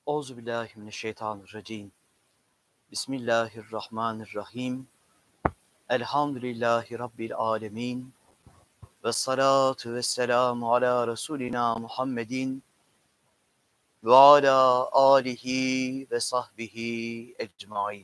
Euzubillahimineşşeytanirracim. Bismillahirrahmanirrahim. Elhamdülillahi Rabbil alemin. Ve salatu ve selamu ala Resulina Muhammedin ve ala alihi ve sahbihi ecmain.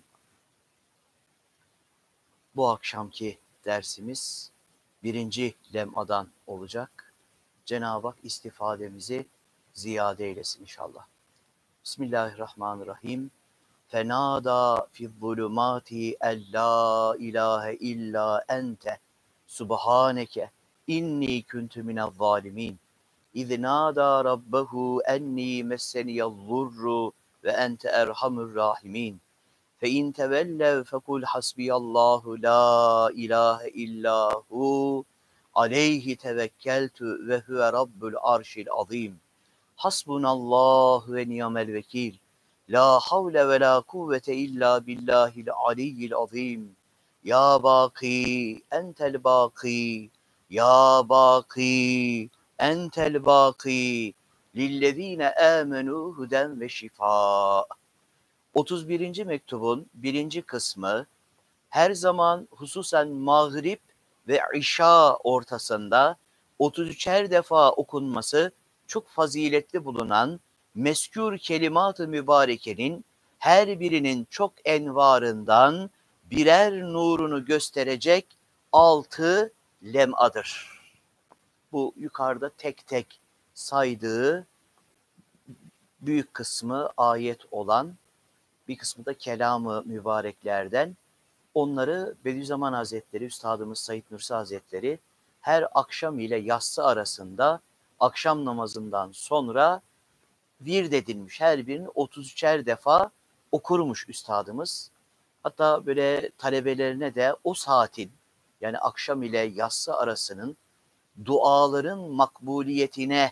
Bu akşamki dersimiz birinci lemadan olacak. Cenab-ı Hak istifademizi ziyade eylesin inşallah. Bismillahirrahmanirrahim. Fenada fi zulumati en la ilahe illa ente subhaneke inni kuntu minel zalimin. İz nada rabbehu enni messeniyel-zurru ve ente erhamur rahimin. Fe in tevellev fekul hasbiyallahu la ilahe illahu aleyhi tevekkeltu ve huve rabbul arşil azim. Hasbunallahu ve ni'mel vekil. La havle ve la kuvvete illa billahil aliyyil azim. Ya baki entel baki. Ya baki entel baki. Lillezine amenu huden ve şifa. 31. mektubun 1. kısmı her zaman hususen mağrib ve işa ortasında 33'er defa okunması çok faziletli bulunan meskûr kelimat-ı mübarekenin her birinin çok envarından birer nurunu gösterecek 6 lemadır. Bu yukarıda tek tek saydığı büyük kısmı ayet olan, bir kısmı da kelam-ı mübareklerden. Onları Bediüzzaman Hazretleri, Üstadımız Said Nursi Hazretleri her akşam ile yatsı arasında akşam namazından sonra vird edilmiş. Her birini 33'er defa okurmuş Üstadımız. Hatta böyle talebelerine de o saatin, yani akşam ile yatsı arasının duaların makbuliyetine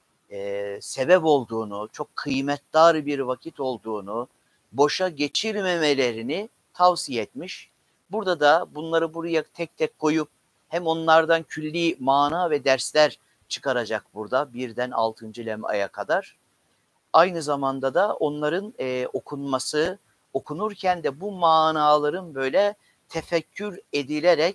sebep olduğunu, çok kıymetdar bir vakit olduğunu, boşa geçirmemelerini tavsiye etmiş. Burada da bunları buraya tek tek koyup hem onlardan külli mana ve dersler çıkaracak burada birden 6. lem'aya kadar. Aynı zamanda da onların okunması, okunurken de bu manaların böyle tefekkür edilerek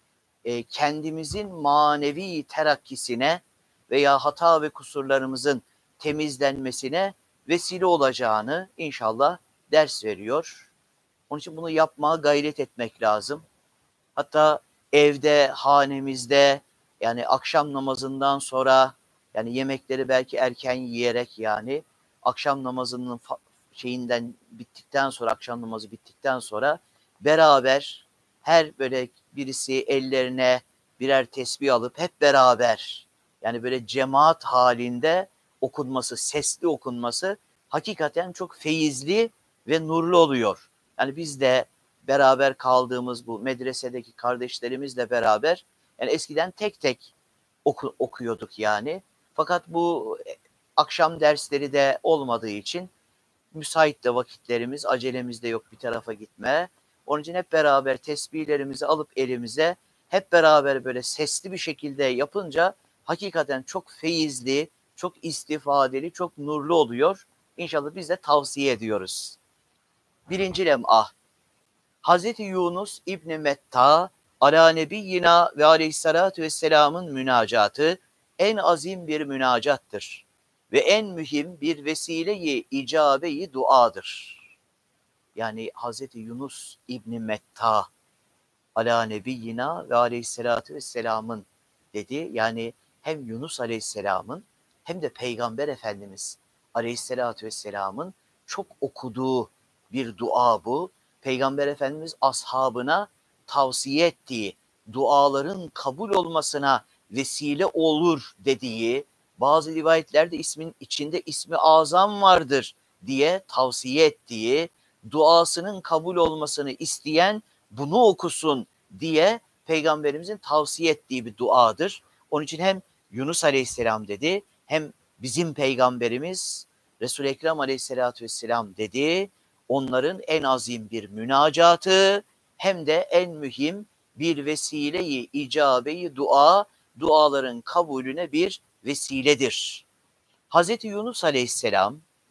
kendimizin manevi terakkisine veya hata ve kusurlarımızın temizlenmesine vesile olacağını inşallah ders veriyor. Onun için bunu yapmaya gayret etmek lazım. Hatta evde, hanemizde, yani akşam namazından sonra, yani yemekleri belki erken yiyerek, yani akşam namazının şeyinden bittikten sonra, akşam namazı bittikten sonra beraber her böyle birisi ellerine birer tesbih alıp hep beraber, yani böyle cemaat halinde okunması, sesli okunması hakikaten çok feyizli ve nurlu oluyor. Yani biz de beraber kaldığımız bu medresedeki kardeşlerimizle beraber, yani eskiden tek tek okuyorduk yani. Fakat bu akşam dersleri de olmadığı için müsait de vakitlerimiz, acelemiz de yok bir tarafa gitmeye. Onun için hep beraber tesbihlerimizi alıp elimize hep beraber böyle sesli bir şekilde yapınca hakikaten çok feyizli, çok istifadeli, çok nurlu oluyor. İnşallah biz de tavsiye ediyoruz. 1. lem'ah. Hazreti Yunus İbn Metta ala nebiyyina ve aleyhissalatu vesselamın münacatı en azim bir münacattır ve en mühim bir vesile-i icabe-i duadır. Yani Hazreti Yunus İbn Metta ala nebiyyina ve aleyhissalatu vesselamın dedi. Yani hem Yunus aleyhisselamın hem de Peygamber Efendimiz aleyhissalatu vesselamın çok okuduğu bir dua bu. Peygamber Efendimiz ashabına tavsiye ettiği, duaların kabul olmasına vesile olur dediği, bazı rivayetlerde ismin içinde ismi azam vardır diye tavsiye ettiği, duasının kabul olmasını isteyen bunu okusun diye Peygamberimizin tavsiye ettiği bir duadır. Onun için hem Yunus Aleyhisselam dedi, hem bizim Peygamberimiz Resul-i Ekrem Aleyhisselatü Vesselam dedi. Onların en azim bir münacatı hem de en mühim bir vesile-i icabe-i dua, duaların kabulüne bir vesiledir. Hazreti Yunus Aleyhisselam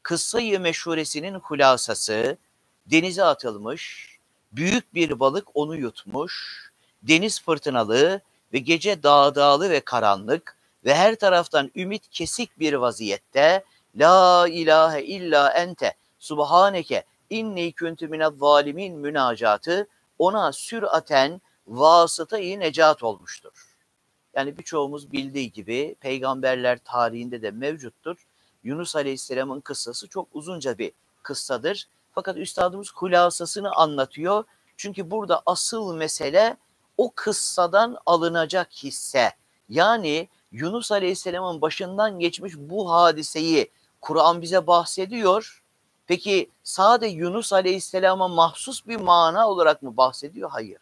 kıssa-i meşhuresinin hulasası, denize atılmış, büyük bir balık onu yutmuş, deniz fırtınalı ve gece dağdağlı ve karanlık ve her taraftan ümit kesik bir vaziyette La ilahe illa ente subhaneke inni kuntu minezzalimin münacatı ona süraten vasıta-i necat olmuştur. Yani birçoğumuz bildiği gibi peygamberler tarihinde de mevcuttur. Yunus Aleyhisselam'ın kıssası çok uzunca bir kıssadır. Fakat üstadımız hulasasını anlatıyor. Çünkü burada asıl mesele o kıssadan alınacak hisse. Yani Yunus Aleyhisselam'ın başından geçmiş bu hadiseyi Kur'an bize bahsediyor. Peki sadece Yunus Aleyhisselam'a mahsus bir mana olarak mı bahsediyor? Hayır.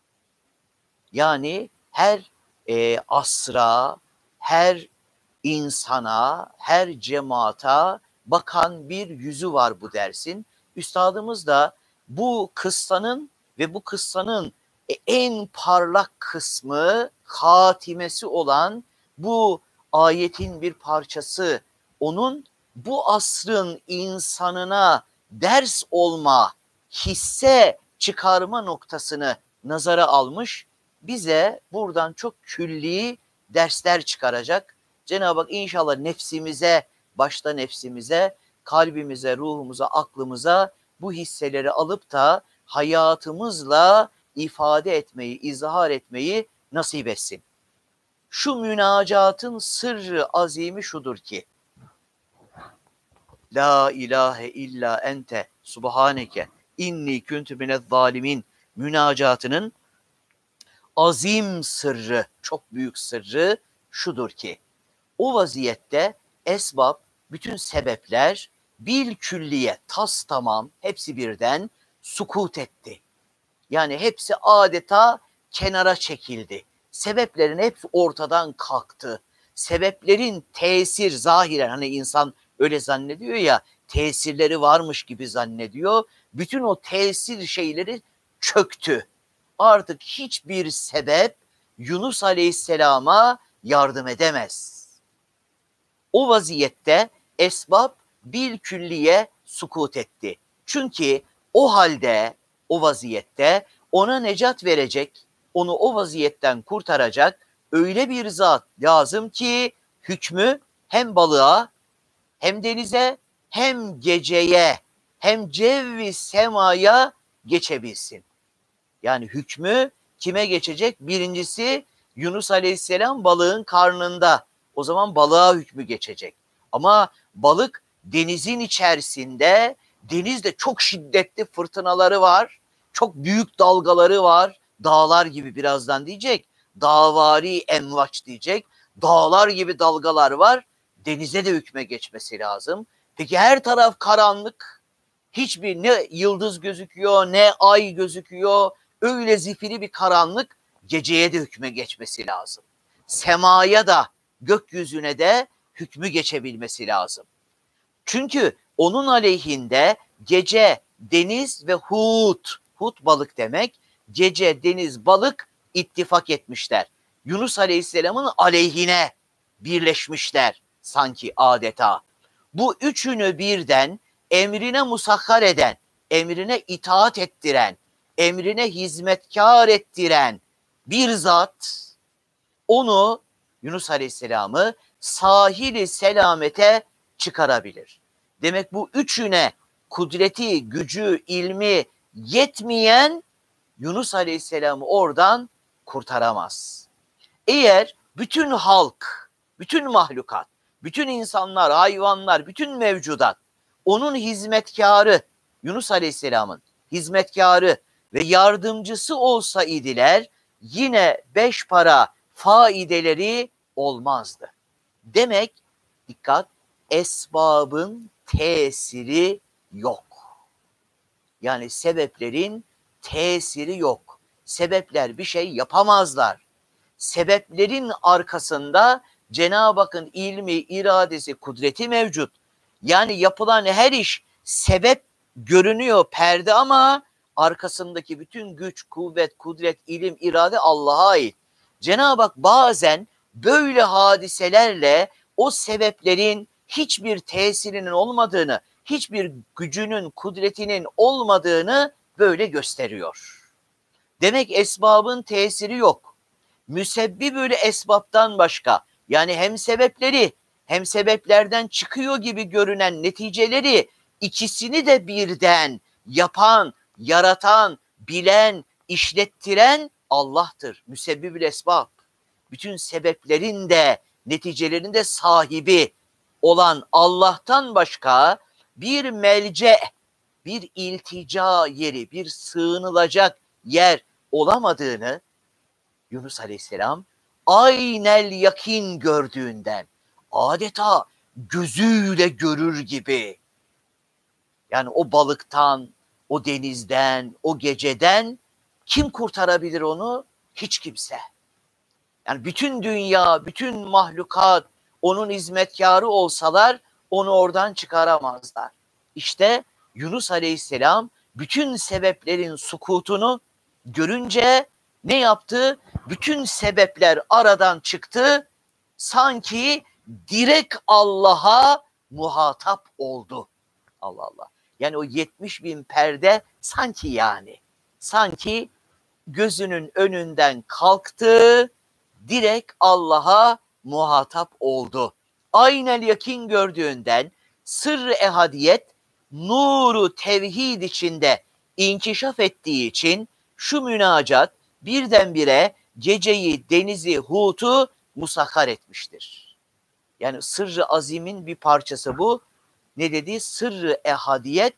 Yani her asra, her insana, her cemaata bakan bir yüzü var bu dersin. Üstadımız da bu kıssanın ve bu kıssanın en parlak kısmı, hatimesi olan bu ayetin bir parçası. Onun bu asrın insanına ders olma, hisse çıkarma noktasını nazara almış. Bize buradan çok külli dersler çıkaracak. Cenab-ı Hak inşallah nefsimize, başta nefsimize, kalbimize, ruhumuza, aklımıza bu hisseleri alıp da hayatımızla ifade etmeyi, izhar etmeyi nasip etsin. Şu münacatın sırrı azimi şudur ki, La ilahe illa ente subhaneke inni kuntu minezzalimin münacatının azim sırrı, çok büyük sırrı şudur ki, o vaziyette esbab, bütün sebepler bil külliye, tas tamam, hepsi birden sukut etti. Yani hepsi adeta kenara çekildi. Sebeplerin hepsi ortadan kalktı. Sebeplerin tesir zahiren, hani insan öyle zannediyor ya, tesirleri varmış gibi zannediyor. Bütün o tesir şeyleri çöktü. Artık hiçbir sebep Yunus Aleyhisselam'a yardım edemez. O vaziyette esbab bil külliye sukut etti. Çünkü o halde, o vaziyette ona necat verecek, onu o vaziyetten kurtaracak öyle bir zat lazım ki hükmü hem balığa, hem denize, hem geceye, hem cevvi semaya geçebilsin. Yani hükmü kime geçecek? Birincisi Yunus Aleyhisselam balığın karnında. O zaman balığa hükmü geçecek. Ama balık denizin içerisinde, denizde çok şiddetli fırtınaları var. Çok büyük dalgaları var. Dağlar gibi birazdan diyecek. Dağvari emvaç diyecek. Dağlar gibi dalgalar var. Denize de hükme geçmesi lazım. Peki her taraf karanlık. Hiçbir ne yıldız gözüküyor, ne ay gözüküyor. Öyle zifiri bir karanlık, geceye de hükme geçmesi lazım. Semaya da, gökyüzüne de hükmü geçebilmesi lazım. Çünkü onun aleyhinde gece, deniz ve hut, hut balık demek, gece, deniz, balık ittifak etmişler. Yunus Aleyhisselam'ın aleyhine birleşmişler sanki adeta. Bu üçünü birden emrine musahhar eden, emrine itaat ettiren, emrine hizmetkar ettiren bir zat, onu, Yunus Aleyhisselam'ı sahili selamete çıkarabilir. Demek bu üçüne kudreti, gücü, ilmi yetmeyen Yunus Aleyhisselam'ı oradan kurtaramaz. Eğer bütün halk, bütün mahlukat, bütün insanlar, hayvanlar, bütün mevcudat onun hizmetkarı, Yunus Aleyhisselam'ın hizmetkarı ve yardımcısı olsa idiler, yine beş para faideleri olmazdı. Demek, dikkat, esbabın tesiri yok. Yani sebeplerin tesiri yok. Sebepler bir şey yapamazlar. Sebeplerin arkasında Cenab-ı Hakk'ın ilmi, iradesi, kudreti mevcut. Yani yapılan her iş sebep görünüyor perde ama arkasındaki bütün güç, kuvvet, kudret, ilim, irade Allah'a ait. Cenab-ı Hak bazen böyle hadiselerle o sebeplerin hiçbir tesirinin olmadığını, hiçbir gücünün, kudretinin olmadığını böyle gösteriyor. Demek esbabın tesiri yok. Müsebbibül esbaptan başka, yani hem sebepleri hem sebeplerden çıkıyor gibi görünen neticeleri, ikisini de birden yapan, yaratan, bilen, işlettiren Allah'tır. Müsebbibül esbab. Bütün sebeplerin de neticelerin de sahibi olan Allah'tan başka bir melce, bir iltica yeri, bir sığınılacak yer olamadığını Yunus Aleyhisselam aynel yakin gördüğünden, adeta gözüyle görür gibi, yani o balıktan, o denizden, o geceden kim kurtarabilir onu? Hiç kimse. Yani bütün dünya, bütün mahlukat onun hizmetkarı olsalar onu oradan çıkaramazlar. İşte Yunus Aleyhisselam bütün sebeplerin sukutunu görünce ne yaptı? Bütün sebepler aradan çıktı. Sanki direkt Allah'a muhatap oldu. Allah Allah. Yani o 70 bin perde sanki gözünün önünden kalktı, direkt Allah'a muhatap oldu. Aynel yakin gördüğünden sırrı ehadiyet, nuru tevhid içinde inkişaf ettiği için şu münacat birdenbire geceyi, denizi, hutu musakhar etmiştir. Yani sırrı azimin bir parçası bu. Ne dedi? Sırrı ehadiyet,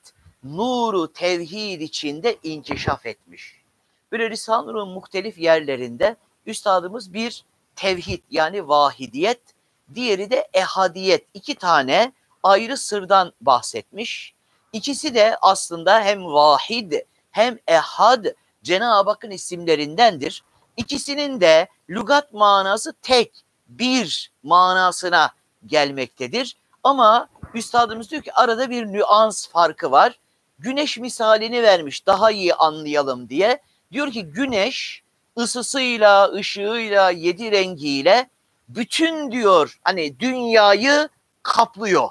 nuru tevhid içinde inkişaf etmiş. Böyle Risale-i Nur'un muhtelif yerlerinde üstadımız bir tevhid yani vahidiyet, diğeri de ehadiyet, iki tane ayrı sırdan bahsetmiş. İkisi de aslında hem vahid hem ehad Cenab-ı Hakk'ın isimlerindendir. İkisinin de lügat manası tek, bir manasına gelmektedir. Ama üstadımız diyor ki arada bir nüans farkı var. Güneş misalini vermiş daha iyi anlayalım diye. Diyor ki güneş ısısıyla, ışığıyla, yedi rengiyle bütün diyor hani dünyayı kaplıyor.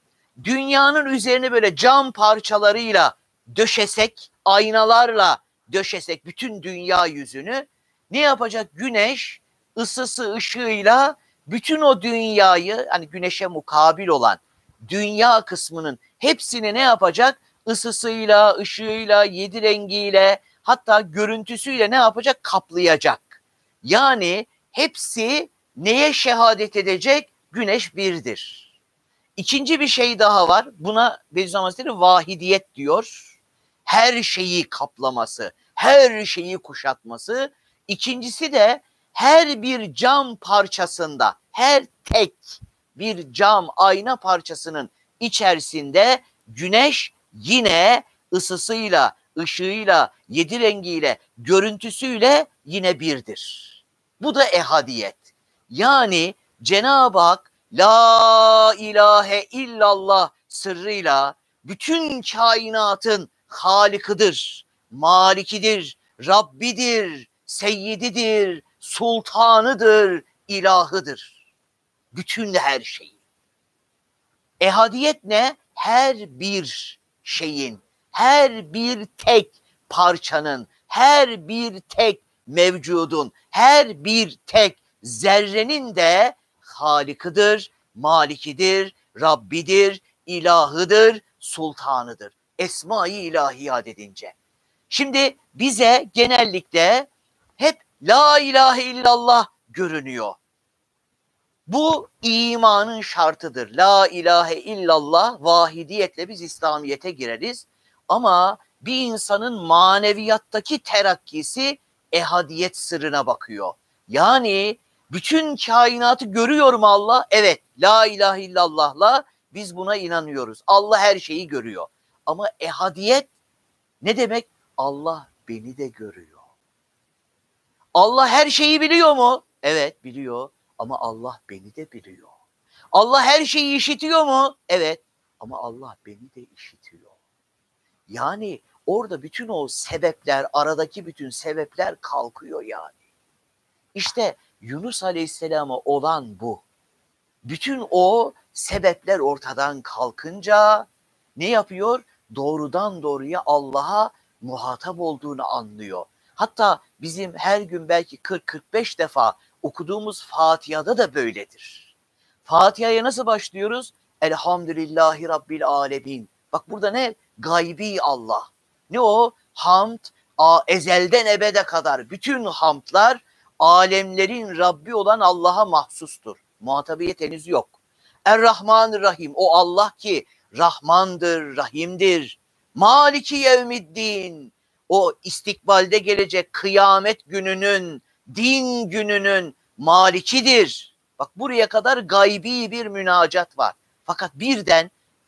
Dünyanın üzerine böyle cam parçalarıyla döşesek, aynalarla döşesek bütün dünya yüzünü ne yapacak? Güneş ısısı, ışığıyla bütün o dünyayı hani güneşe mukabil olan dünya kısmının hepsini ne yapacak? Isısıyla, ışığıyla, yedi rengiyle hatta görüntüsüyle ne yapacak? Kaplayacak. Yani hepsi neye şehadet edecek? Güneş birdir. İkinci bir şey daha var. Buna Bediüzzaman Hazretleri vahidiyet diyor. Her şeyi kaplaması, her şeyi kuşatması. İkincisi de her bir cam parçasında, her tek bir cam ayna parçasının içerisinde güneş yine ısısıyla, ışığıyla, yedi rengiyle, görüntüsüyle yine birdir. Bu da ehadiyet. Yani Cenab-ı Hak La ilahe illallah sırrıyla bütün kainatın halikıdır, malikidir, Rabbidir, seyyididir, sultanıdır, ilahıdır. Bütün her şeyi. Ehadiyet ne? Her bir şeyin, her bir tek parçanın, her bir tek mevcudun, her bir tek zerrenin de Halikıdır, Malikidir, Rabbidir, ilahıdır, sultanıdır. Esma-i ilahiyat edince. Şimdi bize genellikle hep la ilahe illallah görünüyor. Bu imanın şartıdır. La ilahe illallah vahidiyetle biz İslamiyet'e gireriz. Ama bir insanın maneviyattaki terakkisi ehadiyet sırrına bakıyor. Yani bütün kainatı görüyor mu Allah? Evet. La ilahe illallah'la biz buna inanıyoruz. Allah her şeyi görüyor. Ama ehadiyet ne demek? Allah beni de görüyor. Allah her şeyi biliyor mu? Evet biliyor. Ama Allah beni de biliyor. Allah her şeyi işitiyor mu? Evet. Ama Allah beni de işitiyor. Yani orada bütün o sebepler, aradaki bütün sebepler kalkıyor yani. İşte Yunus Aleyhisselam'a olan bu. Bütün o sebepler ortadan kalkınca Ne yapıyor? Doğrudan doğruya Allah'a muhatap olduğunu anlıyor. Hatta bizim her gün belki 40-45 defa okuduğumuz Fatiha'da da böyledir. Fatiha'ya nasıl başlıyoruz? Elhamdülillahi Rabbil Alemin. Bak burada ne? Gaybi Allah. Ne o? Hamd, ezelden ebede kadar bütün hamdlar alemlerin Rabbi olan Allah'a mahsustur. Muhatabiyet henüz yok. Er-Rahmanir-Rahim, o Allah ki Rahmandır, Rahim'dir. Maliki yevmiddin, o istikbalde gelecek kıyamet gününün, din gününün malikidir. Bak buraya kadar gaybi bir münacat var. Fakat birden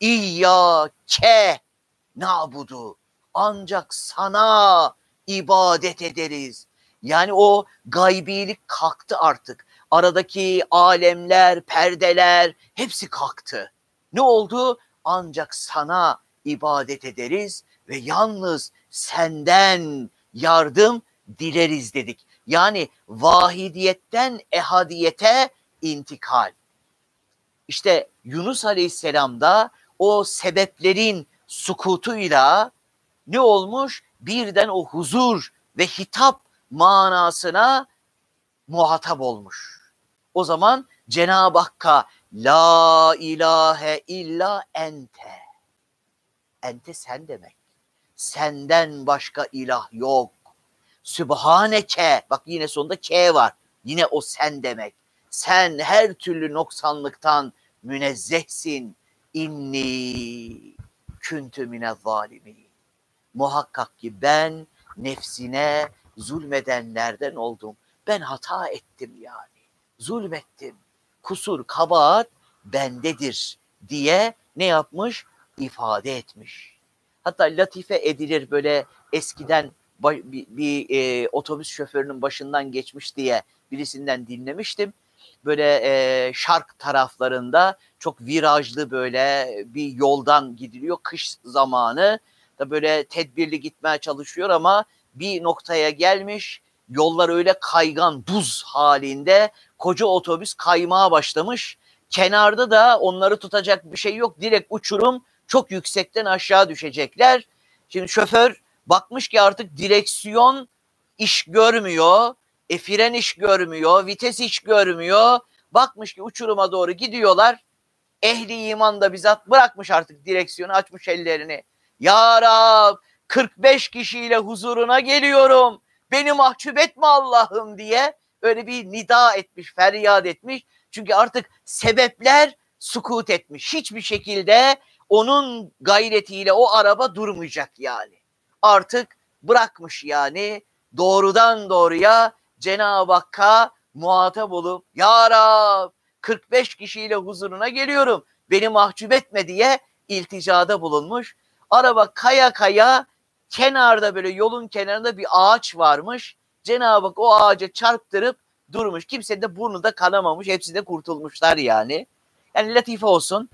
İyyâke na'budu, ancak sana ibadet ederiz. Yani o gaybilik kalktı artık. Aradaki alemler, perdeler hepsi kalktı. Ne oldu? Ancak sana ibadet ederiz ve yalnız senden yardım dileriz dedik. Yani vahidiyetten ehadiyete intikal. İşte Yunus Aleyhisselam'da o sebeplerin sukutuyla ne olmuş? Birden o huzur ve hitap manasına muhatap olmuş. O zaman Cenab-ı Hakk'a la ilahe illa ente. Ente sen demek. Senden başka ilah yok. Sübhaneke. Bak yine sonunda K var. Yine o sen demek. Sen her türlü noksanlıktan münezzehsin. İnni küntü minezzalimin. Muhakkak ki ben nefsine zulmedenlerden oldum. Ben hata ettim yani. Zulmettim. Kusur, kabahat bendedir diye ne yapmış? İfade etmiş. Hatta latife edilir böyle eskiden bir otobüs şoförünün başından geçmiş diye birisinden dinlemiştim. Böyle şark taraflarında çok virajlı böyle bir yoldan gidiliyor kış zamanı. Da böyle tedbirli gitmeye çalışıyor ama bir noktaya gelmiş. Yollar öyle kaygan, buz halinde. Koca otobüs kaymaya başlamış. Kenarda da onları tutacak bir şey yok. Direkt uçurum, çok yüksekten aşağı düşecekler. Şimdi şoför bakmış ki artık direksiyon iş görmüyor. Fren iş görmüyor. Vites iş görmüyor. Bakmış ki uçuruma doğru gidiyorlar. Ehli iman da bizzat bırakmış artık direksiyonu, açmış ellerini. Ya Rab, 45 kişiyle huzuruna geliyorum. Beni mahcup etme Allah'ım diye öyle bir nida etmiş, feryat etmiş. Çünkü artık sebepler sukut etmiş. Hiçbir şekilde onun gayretiyle o araba durmayacak yani. Artık bırakmış yani, doğrudan doğruya Cenab-ı Hakk'a muhatap olup Ya Rab, 45 kişiyle huzuruna geliyorum. Beni mahcup etme diye ilticada bulunmuş. Araba kaya kaya, kenarda böyle yolun kenarında bir ağaç varmış. Cenab-ı Hak o ağaca çarptırıp durmuş. Kimse de burnu da kanamamış. Hepsi de kurtulmuşlar yani. Yani latife olsun.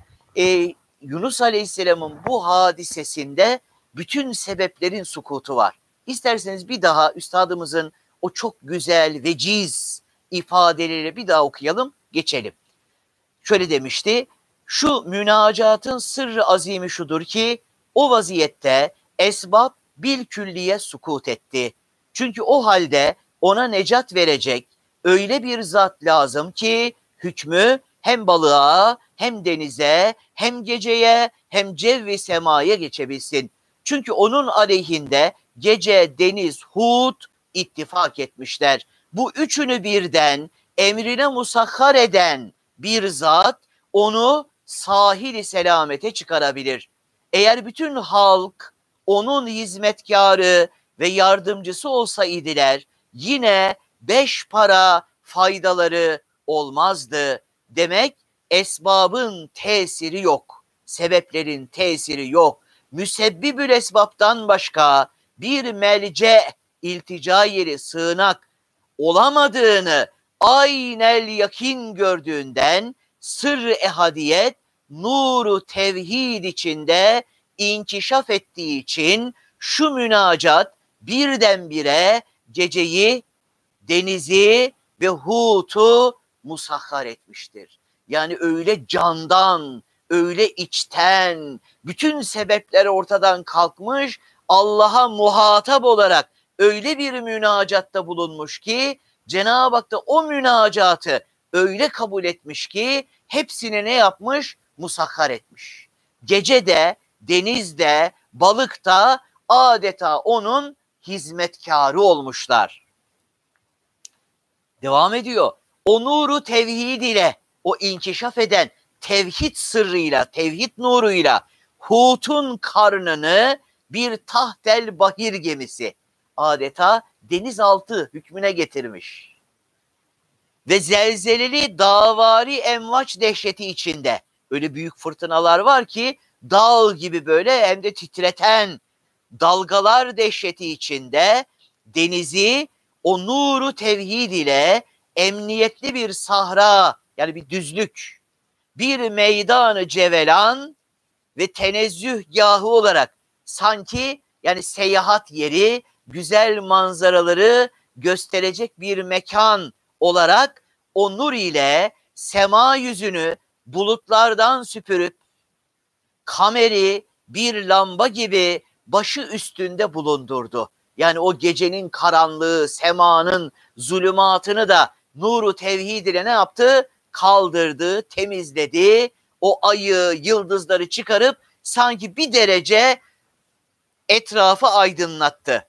Yunus Aleyhisselam'ın bu hadisesinde bütün sebeplerin sukutu var. İsterseniz bir daha üstadımızın o çok güzel, veciz ifadeleri bir daha okuyalım, geçelim. Şöyle demişti, şu münacatın sırrı azimi şudur ki, o vaziyette esbab bilkülliye sukut etti. Çünkü o halde ona necat verecek öyle bir zat lazım ki, hükmü hem balığa, hem denize, hem geceye, hem cevvi semaya geçebilsin. Çünkü onun aleyhinde gece, deniz, hut ittifak etmişler. Bu üçünü birden emrine musahhar eden bir zat onu sahil-i selamete çıkarabilir. Eğer bütün halk onun hizmetkarı ve yardımcısı olsaydılar, yine 5 para faydaları olmazdı. Demek esbabın tesiri yok, sebeplerin tesiri yok. Müsebbibül esbaptan başka bir melce, iltica yeri, sığınak olamadığını aynel yakin gördüğünden sır-ı ehadiyet, nuru tevhid içinde inkişaf ettiği için şu münacat birdenbire geceyi, denizi ve hutu musahhar etmiştir. Yani öyle candan, öyle içten, bütün sebepler ortadan kalkmış, Allah'a muhatap olarak öyle bir münacatta bulunmuş ki Cenab-ı Hak da o münacatı öyle kabul etmiş ki hepsini ne yapmış? Musakhar etmiş. Gecede, denizde, balıkta adeta onun hizmetkarı olmuşlar. Devam ediyor. O nuru tevhid ile, o inkişaf eden tevhid sırrıyla, tevhid nuruyla Hut'un karnını bir tahtel bahir gemisi adeta denizaltı hükmüne getirmiş. Ve zelzeleli davari emvaç dehşeti içinde öyle büyük fırtınalar var ki dağ gibi böyle hem de titreten dalgalar dehşeti içinde denizi o nuru tevhid ile emniyetli bir sahra, yani bir düzlük, bir meydanı cevelan ve tenezzühgahı olarak sanki yani seyahat yeri, güzel manzaraları gösterecek bir mekan olarak o nur ile sema yüzünü bulutlardan süpürüp kameri bir lamba gibi başı üstünde bulundurdu. Yani o gecenin karanlığı, semanın zulümatını da nuru tevhid ile ne yaptı? Kaldırdı, temizledi. O ayı, yıldızları çıkarıp sanki bir derece etrafı aydınlattı.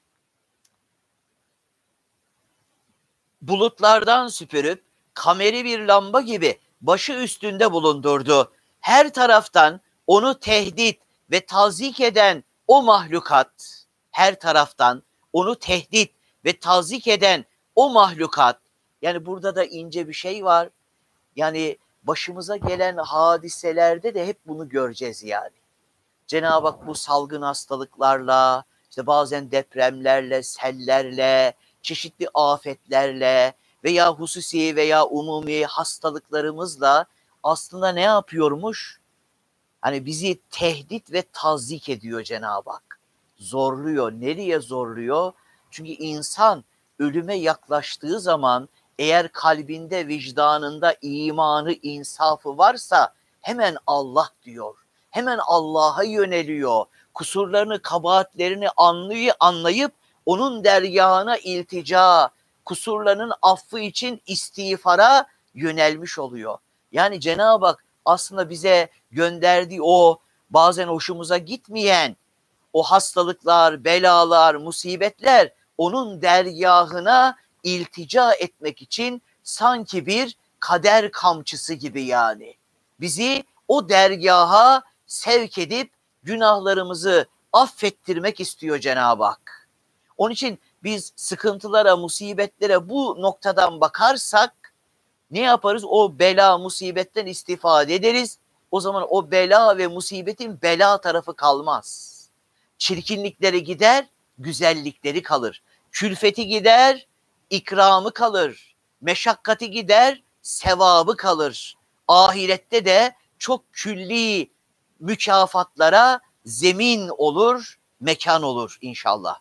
Bulutlardan süpürüp kameri bir lamba gibi başı üstünde bulundurdu. Her taraftan onu tehdit ve tazik eden o mahlukat, her taraftan onu tehdit ve tazik eden o mahlukat, yani burada da ince bir şey var. Yani başımıza gelen hadiselerde de hep bunu göreceğiz yani. Cenab-ı Hak bu salgın hastalıklarla, işte bazen depremlerle, sellerle, çeşitli afetlerle veya hususi veya umumi hastalıklarımızla aslında ne yapıyormuş? Hani bizi tehdit ve tazik ediyor Cenab-ı Hak. Zorluyor. Nereye zorluyor? Çünkü insan ölüme yaklaştığı zaman eğer kalbinde, vicdanında imanı, insafı varsa hemen Allah diyor. Hemen Allah'a yöneliyor. Kusurlarını, kabahatlerini anlayıp onun dergahına iltica, kusurlarının affı için istiğfara yönelmiş oluyor. Yani Cenab-ı Hak aslında bize gönderdiği o bazen hoşumuza gitmeyen o hastalıklar, belalar, musibetler onun dergahına iltica etmek için sanki bir kader kamçısı gibi yani. Bizi o dergaha sevk edip günahlarımızı affettirmek istiyor Cenab-ı Hak. Onun için biz sıkıntılara, musibetlere bu noktadan bakarsak ne yaparız? O bela, musibetten istifade ederiz. O zaman o bela ve musibetin bela tarafı kalmaz. Çirkinlikleri gider, güzellikleri kalır. Külfeti gider, ikramı kalır. Meşakkati gider, sevabı kalır. Ahirette de çok külli mükafatlara zemin olur, mekan olur inşallah.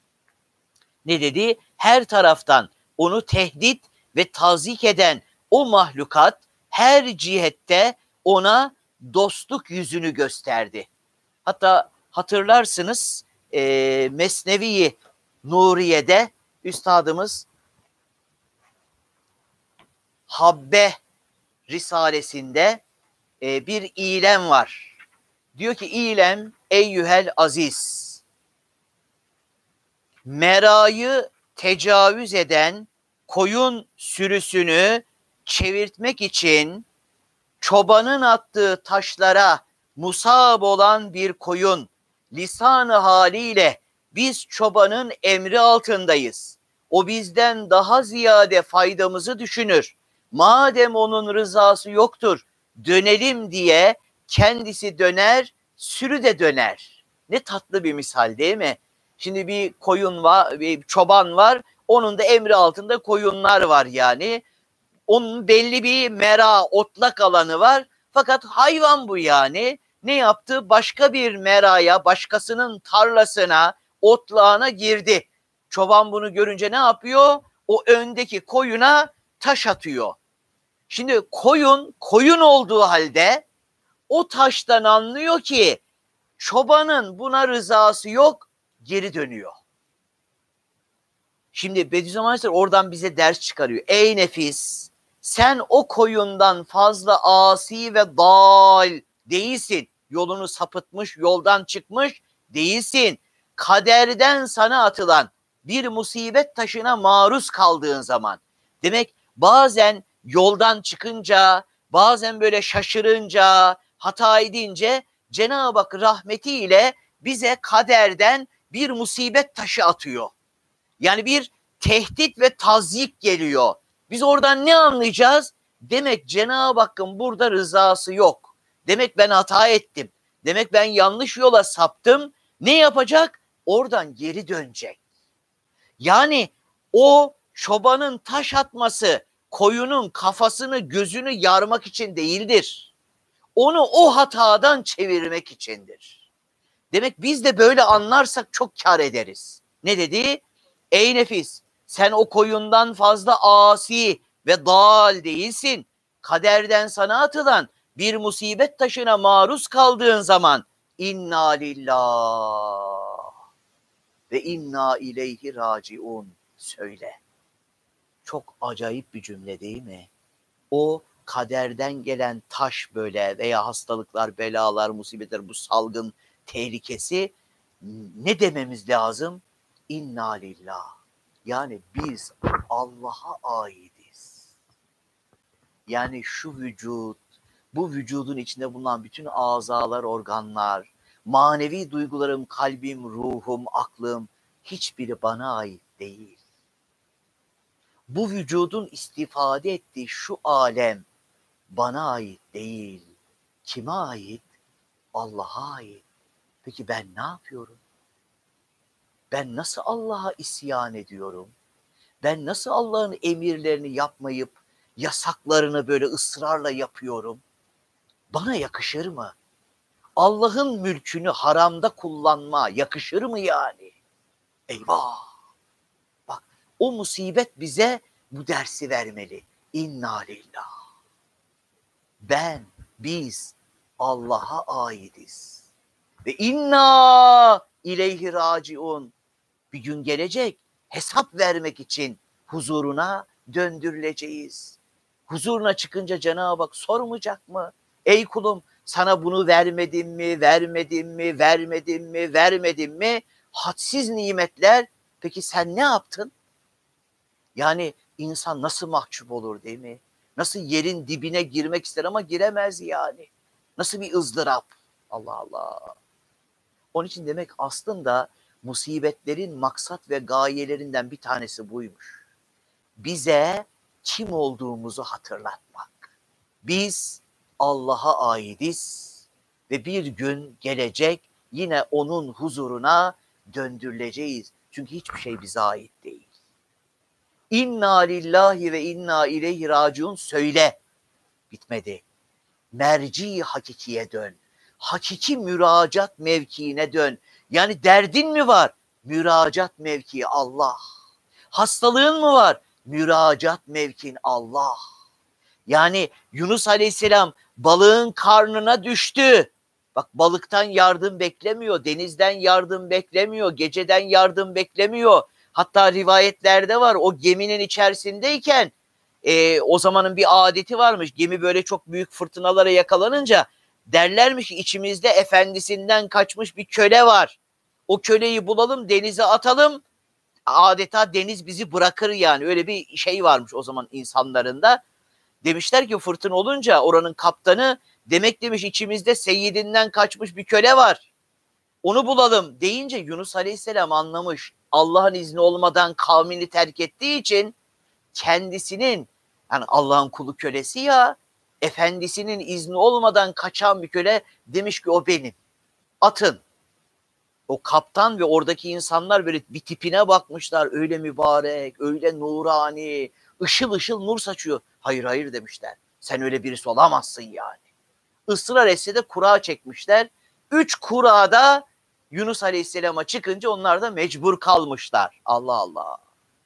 Ne dedi? Her taraftan onu tehdit ve tazik eden o mahlukat her cihette ona dostluk yüzünü gösterdi. Hatta hatırlarsınız Mesnevi Nuriye'de üstadımız Habbe Risalesinde bir ilem var. Diyor ki ilem eyyühel aziz, merayı tecavüz eden koyun sürüsünü çevirtmek için çobanın attığı taşlara musab olan bir koyun lisan-ı haliyle biz çobanın emri altındayız. O bizden daha ziyade faydamızı düşünür. Madem onun rızası yoktur, dönelim diye kendisi döner, sürü de döner. Ne tatlı bir misal değil mi? Şimdi bir koyun var, bir çoban var, onun da emri altında koyunlar var yani. Onun belli bir mera, otlak alanı var. Fakat hayvan bu yani. Ne yaptı? Başka bir meraya, başkasının tarlasına, otlağına girdi. Çoban bunu görünce ne yapıyor? O öndeki koyuna taş atıyor. Şimdi koyun olduğu halde O taştan anlıyor ki çobanın buna rızası yok, geri dönüyor. Şimdi Bediüzzaman Hazretleri oradan bize ders çıkarıyor. Ey nefis, sen o koyundan fazla asi ve dal değilsin. Yolunu sapıtmış, yoldan çıkmış değilsin. Kaderden sana atılan bir musibet taşına maruz kaldığın zaman. Demek bazen yoldan çıkınca, bazen böyle şaşırınca, hata edince Cenab-ı Hak rahmetiyle bize kaderden bir musibet taşı atıyor. Yani bir tehdit ve tazyik geliyor. Biz oradan ne anlayacağız? Demek Cenab-ı Hakk'ın burada rızası yok. Demek ben hata ettim. Demek ben yanlış yola saptım. Ne yapacak? Oradan geri dönecek. Yani o çobanın taş atması koyunun kafasını gözünü yarmak için değildir. Onu o hatadan çevirmek içindir. Demek biz de böyle anlarsak çok kar ederiz. Ne dedi? Ey nefis, sen o koyundan fazla asi ve dal değilsin. Kaderden sana atılan bir musibet taşına maruz kaldığın zaman inna lillah ve inna ileyhi raciun söyle. Çok acayip bir cümle değil mi? O kaderden gelen taş böyle veya hastalıklar, belalar, musibetler, bu salgın tehlikesi ne dememiz lazım? İnna lillah. Yani biz Allah'a aitiz. Yani şu vücut, bu vücudun içinde bulunan bütün azalar, organlar, manevi duygularım, kalbim, ruhum, aklım hiçbiri bana ait değil. Bu vücudun istifade ettiği şu alem bana ait değil. Kime ait? Allah'a ait. Peki ben ne yapıyorum? Ben nasıl Allah'a isyan ediyorum? Ben nasıl Allah'ın emirlerini yapmayıp yasaklarını böyle ısrarla yapıyorum? Bana yakışır mı? Allah'ın mülkünü haramda kullanma yakışır mı yani? Eyvah! Bak o musibet bize bu dersi vermeli. İnna lillah. Biz Allah'a aitiz. Ve inna ileyhi raciun. Bir gün gelecek hesap vermek için huzuruna döndürüleceğiz. Huzuruna çıkınca Cenab-ı Hak sormayacak mı? Ey kulum sana bunu vermedim mi, vermedim mi, vermedim mi, vermedim mi? Hadsiz nimetler. Peki sen ne yaptın? Yani insan nasıl mahcup olur değil mi? Nasıl yerin dibine girmek ister ama giremez yani. Nasıl bir ızdırap. Allah Allah. Onun için demek aslında musibetlerin maksat ve gayelerinden bir tanesi buymuş. Bize kim olduğumuzu hatırlatmak. Biz Allah'a aitiz ve bir gün gelecek yine onun huzuruna döndürüleceğiz. Çünkü hiçbir şey bize ait değil. İnna lillahi ve inna ileyhi raciun söyle. Bitmedi. Merci hakikiye dön. Hakiki müracaat mevkiine dön. Yani derdin mi var? Müracaat mevkii Allah. Hastalığın mı var? Müracaat mevkin Allah. Yani Yunus Aleyhisselam balığın karnına düştü. Bak balıktan yardım beklemiyor, denizden yardım beklemiyor, geceden yardım beklemiyor. Hatta rivayetlerde var o geminin içerisindeyken o zamanın bir adeti varmış. Gemi böyle çok büyük fırtınalara yakalanınca derlermiş ki içimizde efendisinden kaçmış bir köle var. O köleyi bulalım denize atalım. Adeta deniz bizi bırakır yani. Öyle bir şey varmış o zaman insanlarında. Demişler ki fırtına olunca oranın kaptanı demek demiş içimizde seyyidinden kaçmış bir köle var. Onu bulalım deyince Yunus Aleyhisselam anlamış. Allah'ın izni olmadan kavmini terk ettiği için kendisinin yani Allah'ın kulu kölesi ya efendisinin izni olmadan kaçan bir köle demiş ki o benim. Atın. O kaptan ve oradaki insanlar böyle bir tipine bakmışlar. Öyle mübarek, öyle nurani, ışıl ışıl nur saçıyor. Hayır hayır demişler. Sen öyle birisi olamazsın yani. Israr etse de kura çekmişler. 3 kurada Yunus Aleyhisselam'a çıkınca onlar da mecbur kalmışlar. Allah Allah.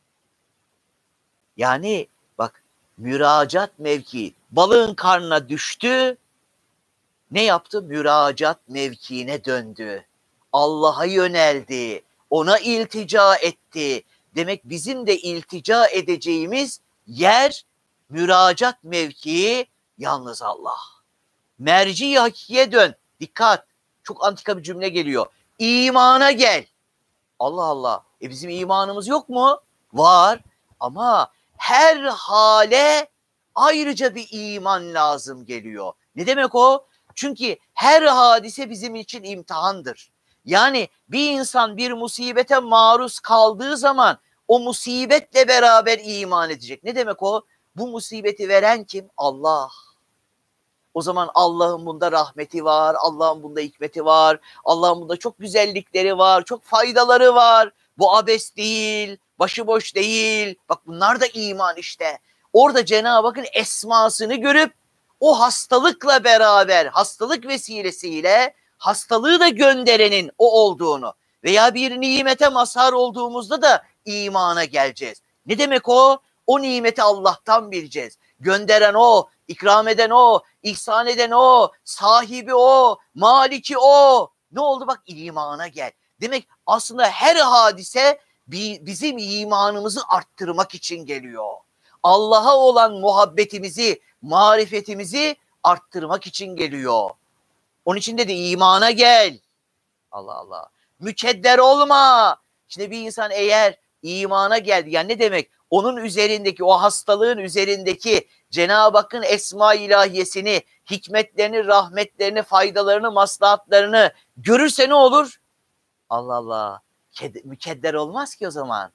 Yani bak müracaat mevki balığın karnına düştü. Ne yaptı? Müracaat mevkiine döndü. Allah'a yöneldi. Ona iltica etti. Demek bizim de iltica edeceğimiz yer, müracaat mevkii yalnız Allah. Merci hakikiye dön. Dikkat. Çok antika bir cümle geliyor. İmana gel. Allah Allah. Bizim imanımız yok mu? Var. Ama her hale ayrıca bir iman lazım geliyor. Ne demek o? Çünkü her hadise bizim için imtihandır. Yani bir insan bir musibete maruz kaldığı zaman o musibetle beraber iman edecek. Ne demek o? Bu musibeti veren kim? Allah. O zaman Allah'ın bunda rahmeti var, Allah'ın bunda hikmeti var, Allah'ın bunda çok güzellikleri var, çok faydaları var. Bu abes değil, başıboş değil. Bak bunlar da iman işte. Orada Cenab-ı Hakk'ın esmasını görüp o hastalıkla beraber, hastalık vesilesiyle hastalığı da gönderenin o olduğunu veya bir nimete mazhar olduğumuzda da imana geleceğiz. Ne demek o? O nimeti Allah'tan bileceğiz. Gönderen o, ikram eden o, ihsan eden o, sahibi o, maliki o. Ne oldu? Bak imana gel. Demek aslında her hadise bizim imanımızı arttırmak için geliyor. Allah'a olan muhabbetimizi, marifetimizi arttırmak için geliyor. Onun için dedi imana gel. Allah Allah. Mükedder olma. Şimdi bir insan eğer imana geldi, yani ne demek? Onun üzerindeki, o hastalığın üzerindeki Cenab-ı Hakk'ın esma ilahiyesini, hikmetlerini, rahmetlerini, faydalarını, maslahatlarını görürse ne olur? Allah Allah. Mükedder olmaz ki o zaman.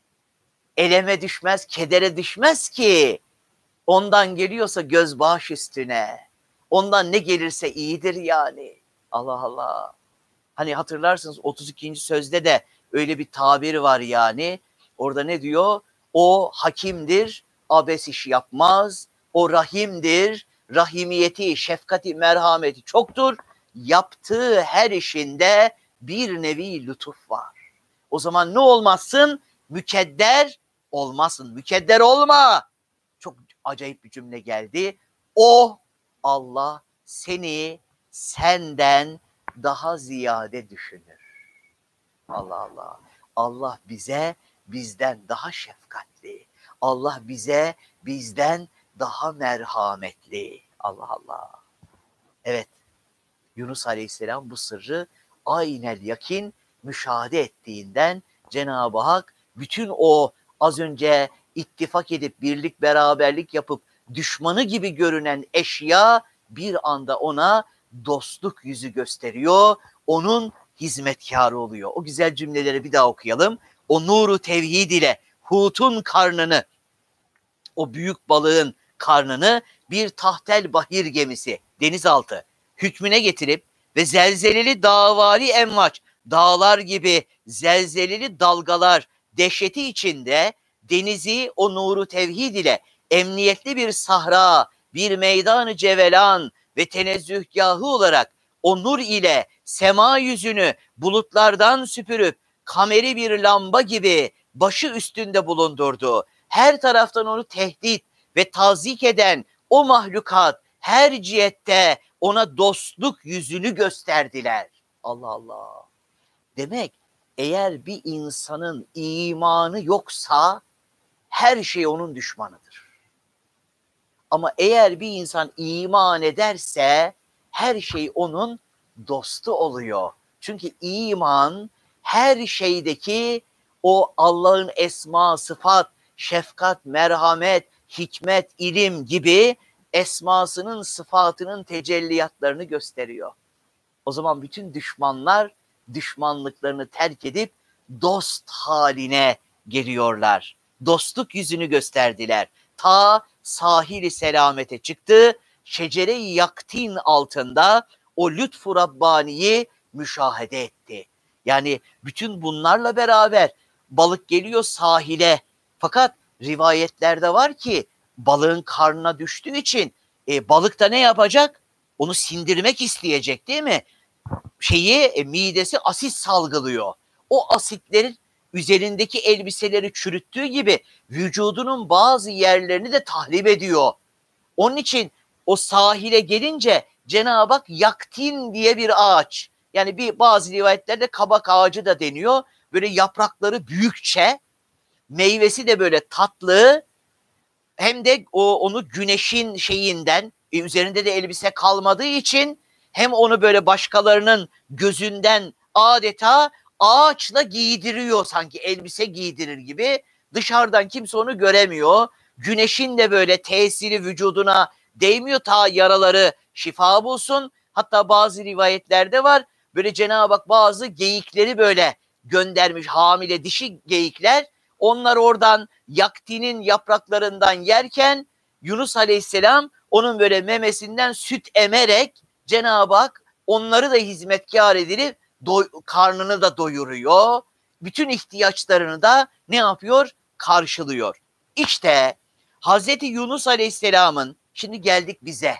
Eleme düşmez, kedere düşmez ki. Ondan geliyorsa göz baş üstüne. Ondan ne gelirse iyidir yani. Allah Allah. Hani hatırlarsınız 32. sözde de öyle bir tabir var yani. Orada ne diyor? O hakimdir, abes iş yapmaz. O rahimdir, rahimiyeti, şefkati, merhameti çoktur. Yaptığı her işinde bir nevi lütuf var. O zaman ne olmazsın? Mükedder olmasın. Mükedder olma. Çok acayip bir cümle geldi. O Allah seni senden daha ziyade düşünür. Allah Allah. Allah bize bizden daha şefkatli. Allah bize bizden daha merhametli. Allah Allah. Evet. Yunus Aleyhisselam bu sırrı aynel yakin müşahede ettiğinden Cenab-ı Hak bütün o az önce ittifak edip birlik beraberlik yapıp düşmanı gibi görünen eşya bir anda ona dostluk yüzü gösteriyor. Onun hizmetkarı oluyor. O güzel cümleleri bir daha okuyalım. O nuru tevhid ile Hut'un karnını, o büyük balığın karnını bir tahtel bahir gemisi, denizaltı hükmüne getirip ve zelzeleli davari emvaç, dağlar gibi zelzeleli dalgalar dehşeti içinde denizi o nuru tevhid ile emniyetli bir sahra, bir meydan-ı cevelan ve tenezzühgahı olarak o nur ile sema yüzünü bulutlardan süpürüp kameri bir lamba gibi başı üstünde bulundurdu. Her taraftan onu tehdit ve tazik eden o mahlukat her cihette ona dostluk yüzünü gösterdiler. Allah Allah. Demek eğer bir insanın imanı yoksa her şey onun düşmanıdır. Ama eğer bir insan iman ederse her şey onun dostu oluyor. Çünkü iman her şeydeki o Allah'ın esma, sıfat, şefkat, merhamet, hikmet, ilim gibi esmasının, sıfatının tecelliyatlarını gösteriyor. O zaman bütün düşmanlar düşmanlıklarını terk edip dost haline geliyorlar. Dostluk yüzünü gösterdiler. Ta sahili selamete çıktı. Şecere-i yaktin altında o lütfu Rabbani'yi müşahede etti. Yani bütün bunlarla beraber balık geliyor sahile. Fakat rivayetlerde var ki balığın karnına düştüğü için balık da ne yapacak? Onu sindirmek isteyecek değil mi? Midesi asit salgılıyor. O asitlerin üzerindeki elbiseleri çürüttüğü gibi vücudunun bazı yerlerini de tahrip ediyor. Onun için o sahile gelince Cenab-ı Hak yaktin diye bir ağaç. Yani bazı rivayetlerde kabak ağacı da deniyor. Böyle yaprakları büyükçe, meyvesi de böyle tatlı. Hem de onu güneşin şeyinden, üzerinde de elbise kalmadığı için hem onu böyle başkalarının gözünden adeta ağaçla giydiriyor, sanki elbise giydirir gibi. Dışarıdan kimse onu göremiyor. Güneşin de böyle tesiri vücuduna değmiyor, ta yaraları şifa bulsun. Hatta bazı rivayetlerde var, böyle Cenab-ı Hak bazı geyikleri böyle göndermiş, hamile dişi geyikler. Onlar oradan yaktinin yapraklarından yerken Yunus Aleyhisselam onun böyle memesinden süt emerek Cenab-ı Hak onları da hizmetkar edilip karnını da doyuruyor. Bütün ihtiyaçlarını da ne yapıyor? Karşılıyor. İşte Hazreti Yunus Aleyhisselam'ın, şimdi geldik bize.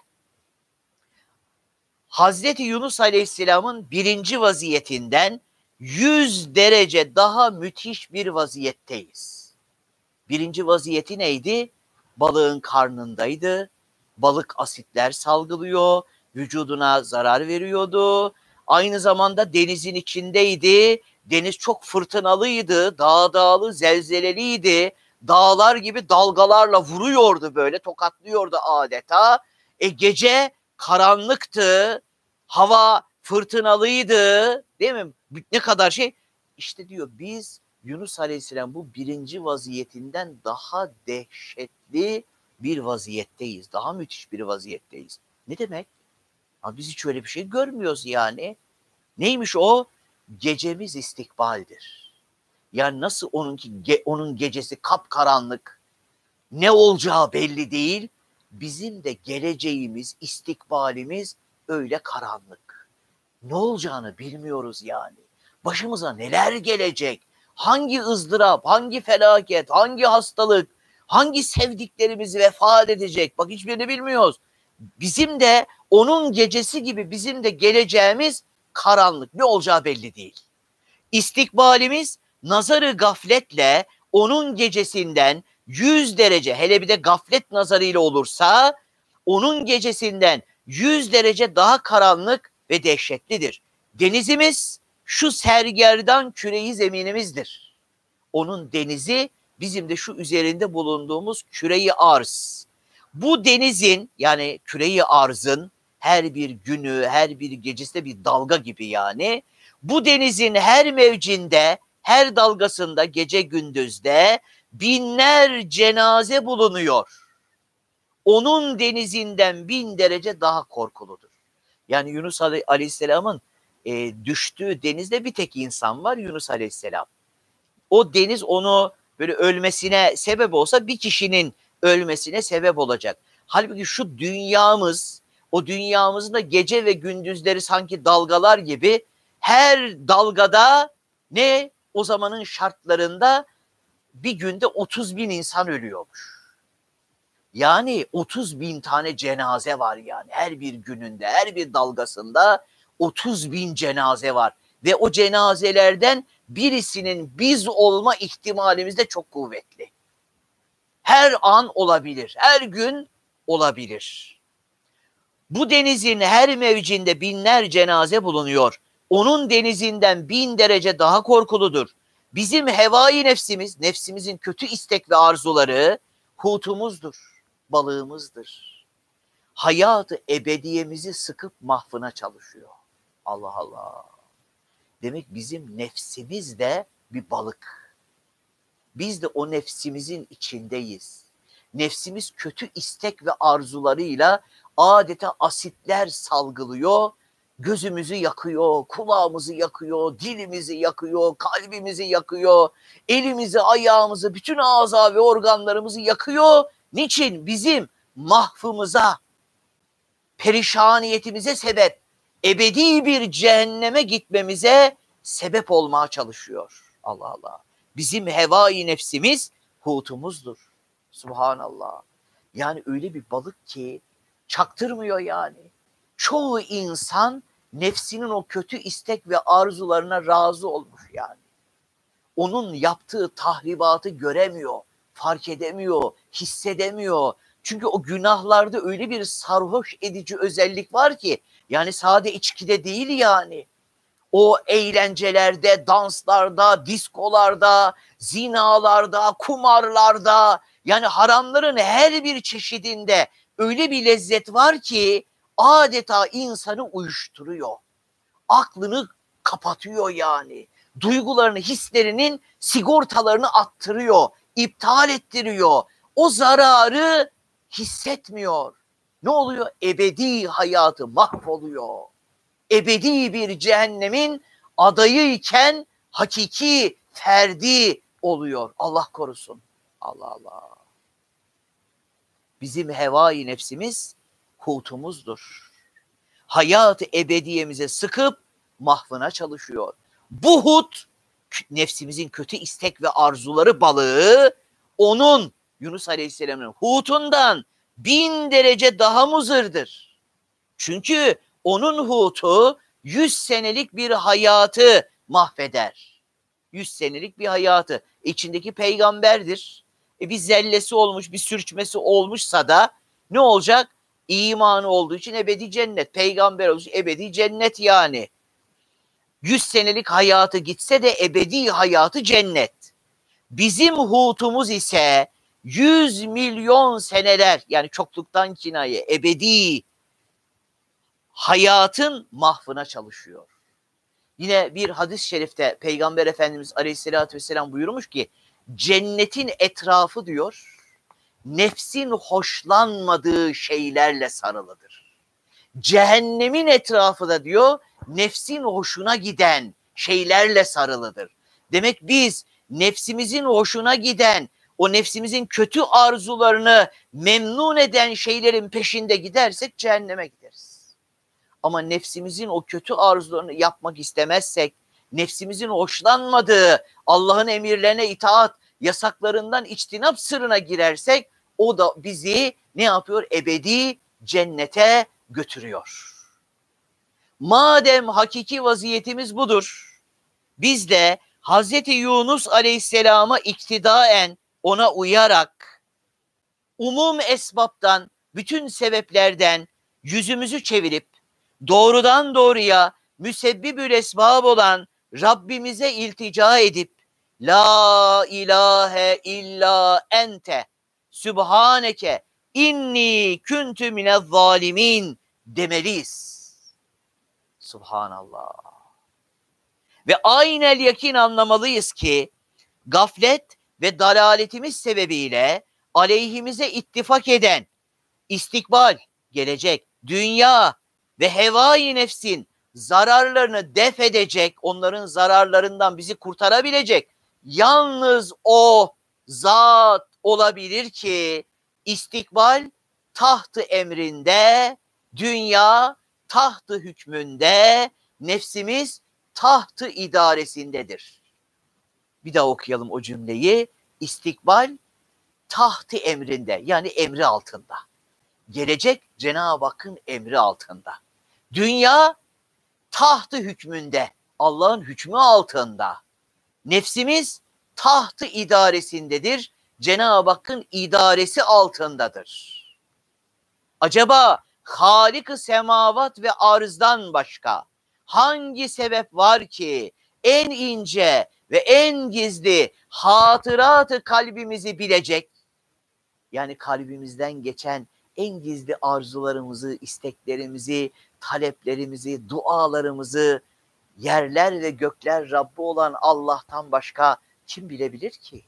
Hazreti Yunus Aleyhisselam'ın birinci vaziyetinden 100 derece daha müthiş bir vaziyetteyiz. Birinci vaziyeti neydi? Balığın karnındaydı. Balık asitler salgılıyor, vücuduna zarar veriyordu. Aynı zamanda denizin içindeydi. Deniz çok fırtınalıydı, dağlı, zelzeleliydi. Dağlar gibi dalgalarla vuruyordu, böyle tokatlıyordu adeta. Gece karanlıktı, hava fırtınalıydı, değil mi? Ne kadar şey. İşte diyor, biz Yunus Aleyhisselam bu birinci vaziyetinden daha dehşetli bir vaziyetteyiz. Daha müthiş bir vaziyetteyiz. Ne demek? Ama biz hiç öyle bir şey görmüyoruz yani. Neymiş o? Gecemiz istikbaldir. Yani nasıl onun gecesi kapkaranlık, ne olacağı belli değil. Bizim de geleceğimiz, istikbalimiz öyle karanlık. Ne olacağını bilmiyoruz yani. Başımıza neler gelecek? Hangi ızdırap, hangi felaket, hangi hastalık, hangi sevdiklerimiz vefat edecek? Bak, hiçbirini bilmiyoruz. Bizim de onun gecesi gibi bizim de geleceğimiz karanlık. Ne olacağı belli değil. İstikbalimiz nazarı gafletle onun gecesinden 100 derece, hele bir de gaflet nazarıyla olursa onun gecesinden 100 derece daha karanlık ve dehşetlidir. Denizimiz şu sergerdan küreyi zeminimizdir. Onun denizi bizim de şu üzerinde bulunduğumuz küreyi arz. Bu denizin, yani küreyi arzın her bir günü, her bir gecesi de bir dalga gibi yani. Bu denizin her mevcinde, her dalgasında, gece gündüzde binler cenaze bulunuyor. Onun denizinden 1000 derece daha korkuludur. Yani Yunus Aleyhisselam'ın düştüğü denizde bir tek insan var, Yunus Aleyhisselam. O deniz onu böyle ölmesine sebep olsa bir kişinin ölmesine sebep olacak. Halbuki şu dünyamız, o dünyamızın da gece ve gündüzleri sanki dalgalar gibi, her dalgada ne o zamanın şartlarında bir günde 30.000 insan ölüyormuş. Yani 30.000 tane cenaze var yani her bir gününde, her bir dalgasında 30.000 cenaze var. Ve o cenazelerden birisinin biz olma ihtimalimiz de çok kuvvetli. Her an olabilir, her gün olabilir. Bu denizin her mevcinde binler cenaze bulunuyor. Onun denizinden 1000 derece daha korkuludur. Bizim hevai nefsimiz, nefsimizin kötü istek ve arzuları hutumuzdur, balığımızdır. Hayatı ebediyemizi sıkıp mahvına çalışıyor. Allah Allah. Demek bizim nefsimiz de bir balık. Biz de o nefsimizin içindeyiz. Nefsimiz kötü istek ve arzularıyla adeta asitler salgılıyor. Gözümüzü yakıyor, kulağımızı yakıyor, dilimizi yakıyor, kalbimizi yakıyor, elimizi, ayağımızı, bütün ağza ve organlarımızı yakıyor. Niçin? Bizim mahvımıza, perişaniyetimize sebep, ebedi bir cehenneme gitmemize sebep olmaya çalışıyor. Allah Allah. Bizim hevai nefsimiz hutumuzdur. Subhanallah. Yani öyle bir balık ki çaktırmıyor yani. Çoğu insan nefsinin o kötü istek ve arzularına razı olmuş yani. Onun yaptığı tahribatı göremiyor, fark edemiyor, hissedemiyor. Çünkü o günahlarda öyle bir sarhoş edici özellik var ki, yani sade içkide değil yani. O eğlencelerde, danslarda, diskolarda, zinalarda, kumarlarda, yani haramların her bir çeşidinde öyle bir lezzet var ki adeta insanı uyuşturuyor. Aklını kapatıyor yani. Duygularını, hislerinin sigortalarını attırıyor, iptal ettiriyor. O zararı hissetmiyor. Ne oluyor? Ebedi hayatı mahvoluyor. Ebedi bir cehennemin adayıyken hakiki ferdi oluyor. Allah korusun. Allah Allah. Bizim hevai nefsimiz hutumuzdur. Hayat-ı ebediyemize sıkıp mahvına çalışıyor. Bu hut nefsimizin kötü istek ve arzuları balığı onun Yunus Aleyhisselam'ın hutundan 1000 derece daha muzırdır. Çünkü onun hutu 100 senelik bir hayatı mahveder. 100 senelik bir hayatı. İçindeki peygamberdir. Bir zellesi olmuş, bir sürçmesi olmuşsa da ne olacak? İmanı olduğu için ebedi cennet. Peygamber olduğu için ebedi cennet yani. 100 senelik hayatı gitse de ebedi hayatı cennet. Bizim hutumuz ise 100 milyon seneler, yani çokluktan kinaye, ebedi hayatın mahvına çalışıyor. Yine bir hadis-i şerifte Peygamber Efendimiz Aleyhisselatü Vesselam buyurmuş ki, cennetin etrafı diyor, nefsin hoşlanmadığı şeylerle sarılıdır. Cehennemin etrafı da diyor, nefsin hoşuna giden şeylerle sarılıdır. Demek biz nefsimizin hoşuna giden, o nefsimizin kötü arzularını memnun eden şeylerin peşinde gidersek cehenneme gideriz. Ama nefsimizin o kötü arzularını yapmak istemezsek, nefsimizin hoşlanmadığı Allah'ın emirlerine itaat, yasaklarından içtinap sırrına girersek, o da bizi ne yapıyor? Ebedi cennete götürüyor. Madem hakiki vaziyetimiz budur, biz de Hazreti Yunus Aleyhisselam'a iktidaen, ona uyarak, umum esbaptan, bütün sebeplerden yüzümüzü çevirip, doğrudan doğruya müsebbibül esbab olan Rabbimize iltica edip, La ilahe illa ente sübhaneke inni küntü minezzalimin demeliyiz. Subhanallah. Ve aynel yakin anlamalıyız ki gaflet ve dalaletimiz sebebiyle aleyhimize ittifak eden istikbal, gelecek, dünya ve hevai nefsin zararlarını def edecek, onların zararlarından bizi kurtarabilecek yalnız o zat olabilir ki istikbal tahtı emrinde, dünya tahtı hükmünde, nefsimiz tahtı idaresindedir. Bir daha okuyalım o cümleyi. İstikbal tahtı emrinde, yani emri altında. Gelecek Cenab-ı Hakk'ın emri altında. Dünya tahtı hükmünde, Allah'ın hükmü altında. Nefsimiz tahtı idaresindedir, Cenab-ı Hakk'ın idaresi altındadır. Acaba Halik-ı semavat ve arzdan başka hangi sebep var ki en ince ve en gizli hatıratı kalbimizi bilecek? Yani kalbimizden geçen en gizli arzularımızı, isteklerimizi, taleplerimizi, dualarımızı yerler ve gökler Rabbi olan Allah'tan başka kim bilebilir ki?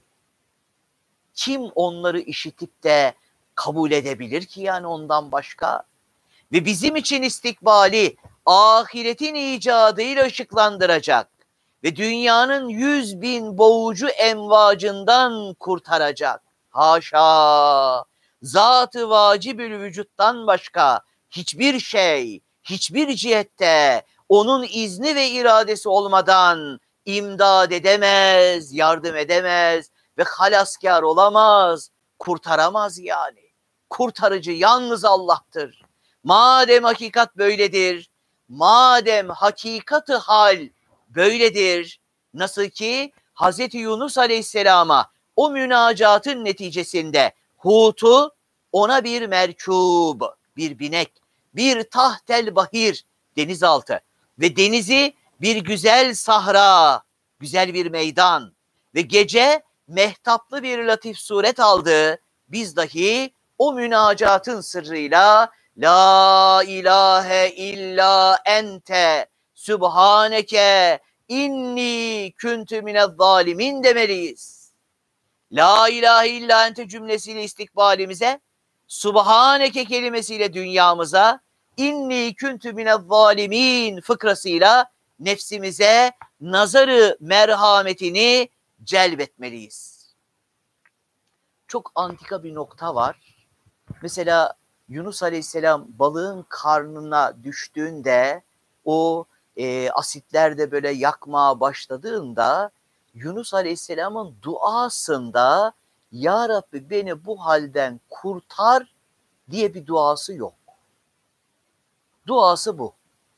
Kim onları işitip de kabul edebilir ki yani ondan başka? Ve bizim için istikbali ahiretin icadıyla ışıklandıracak ve dünyanın 100.000 boğucu emvacından kurtaracak. Haşa! Zat-ı vacibül vücuttan başka hiçbir şey, hiçbir cihette onun izni ve iradesi olmadan imdad edemez, yardım edemez ve halaskar olamaz, kurtaramaz yani. Kurtarıcı yalnız Allah'tır. Madem hakikat böyledir, madem hakikatı hal böyledir, nasıl ki Hazreti Yunus Aleyhisselam'a o münacatın neticesinde hutu ona bir merkub, bir binek, bir tahtel bahir, denizaltı ve denizi bir güzel sahra, güzel bir meydan ve gece mehtaplı bir latif suret aldı. Biz dahi o münacatın sırrıyla La ilahe illa ente subhaneke inni küntü minezzalimin demeliyiz. La ilahe illa ente cümlesiyle istikbalimize, subhaneke kelimesiyle dünyamıza, inni küntü minezzalimin fıkrasıyla nefsimize nazarı merhametini celbetmeliyiz. Çok antika bir nokta var. Mesela Yunus Aleyhisselam balığın karnına düştüğünde o asitler de böyle yakmaya başladığında Yunus Aleyhisselam'ın duasında Ya Rabbi beni bu halden kurtar diye bir duası yok. Duası bu.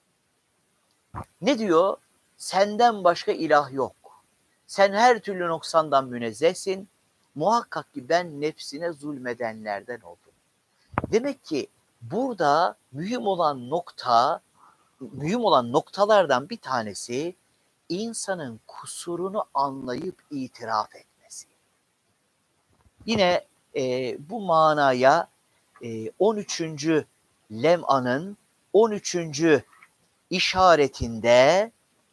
Ne diyor? Senden başka ilah yok. Sen her türlü noksandan münezzehsin. Muhakkak ki ben nefsine zulmedenlerden oldum. Demek ki burada mühim olan noktalardan bir tanesi insanın kusurunu anlayıp itiraf etmesi. Yine bu manaya 13. lem'anın 13. işaretinde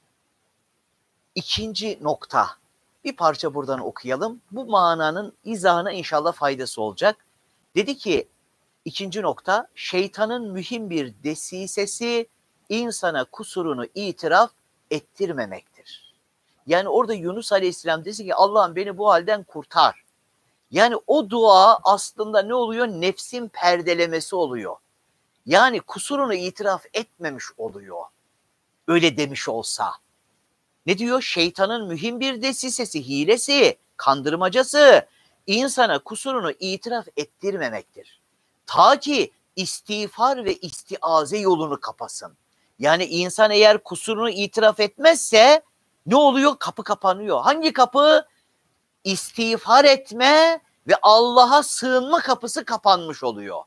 ikinci nokta. Bir parça buradan okuyalım. Bu mananın izahına inşallah faydası olacak. Dedi ki İkinci nokta, şeytanın mühim bir desisesi insana kusurunu itiraf ettirmemektir. Yani orada Yunus Aleyhisselam dese ki Allah'ım beni bu halden kurtar. Yani o dua aslında ne oluyor? Nefsin perdelemesi oluyor. Yani kusurunu itiraf etmemiş oluyor. Öyle demiş olsa. Ne diyor? Şeytanın mühim bir desisesi, hilesi, kandırmacası insana kusurunu itiraf ettirmemektir. Ta ki istiğfar ve istiaze yolunu kapasın. Yani insan eğer kusurunu itiraf etmezse ne oluyor? Kapı kapanıyor. Hangi kapı? İstiğfar etme ve Allah'a sığınma kapısı kapanmış oluyor.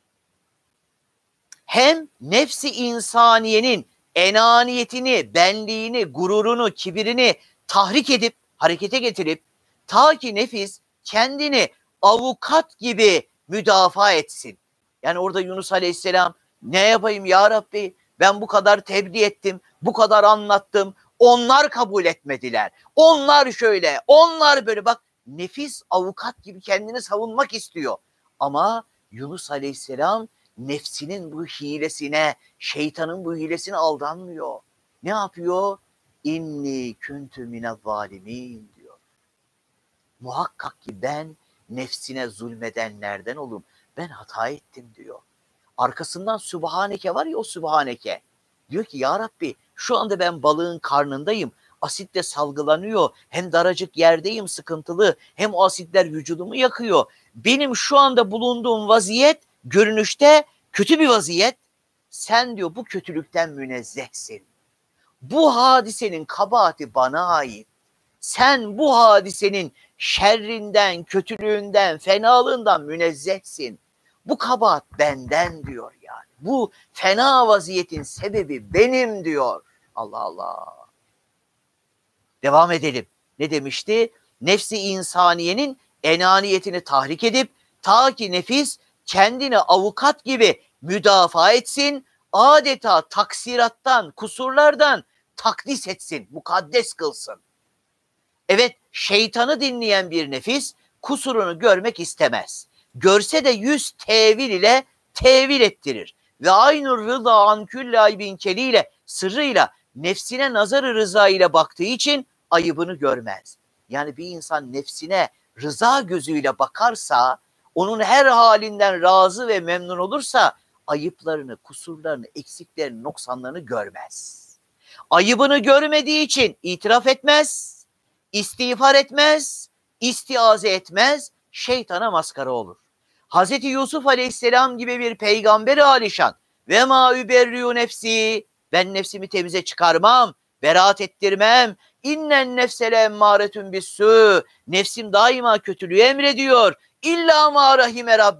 Hem nefsi insaniyenin enaniyetini, benliğini, gururunu, kibirini tahrik edip, harekete getirip ta ki nefis kendini avukat gibi müdafaa etsin. Yani orada Yunus Aleyhisselam ne yapayım ya Rabbi, ben bu kadar tebliğ ettim, bu kadar anlattım, onlar kabul etmediler. Onlar şöyle, onlar böyle, bak nefis avukat gibi kendini savunmak istiyor. Ama Yunus Aleyhisselam nefsinin bu hilesine, şeytanın bu hilesine aldanmıyor. Ne yapıyor? İnni küntü minezzalimin diyor. Muhakkak ki ben nefsine zulmedenlerden olurum. Ben hata ettim diyor. Arkasından Sübhaneke var ya, o Sübhaneke. Diyor ki ya Rabbi şu anda ben balığın karnındayım. Asit de salgılanıyor. Hem daracık yerdeyim, sıkıntılı. Hem o asitler vücudumu yakıyor. Benim şu anda bulunduğum vaziyet görünüşte kötü bir vaziyet. Sen diyor bu kötülükten münezzehsin. Bu hadisenin kabahati bana ait. Sen bu hadisenin şerrinden, kötülüğünden, fenalığından münezzehsin. Bu kabahat benden diyor yani. Bu fena vaziyetin sebebi benim diyor. Allah Allah. Devam edelim. Ne demişti? Nefsi insaniyenin enaniyetini tahrik edip ta ki nefis kendini avukat gibi müdafaa etsin, adeta taksirattan, kusurlardan takdis etsin, mukaddes kılsın. Evet, şeytanı dinleyen bir nefis kusurunu görmek istemez. Görse de 100 tevil ile tevil ettirir. Ve aynur rıza an külle aybin keliyle, sırrıyla nefsine nazarı rıza ile baktığı için ayıbını görmez. Yani bir insan nefsine rıza gözüyle bakarsa, onun her halinden razı ve memnun olursa ayıplarını, kusurlarını, eksiklerini, noksanlarını görmez. Ayıbını görmediği için itiraf etmez, istiğfar etmez, istiaze etmez, şeytana maskara olur. Hazreti Yusuf Aleyhisselam gibi bir peygamber-i alişan ve ma überriu nefsi, ben nefsimi temize çıkarmam, beraat ettirmem, innen nefsele emmâretun bissû, nefsim daima kötülüğü emrediyor, illa ma rahime Rabbi,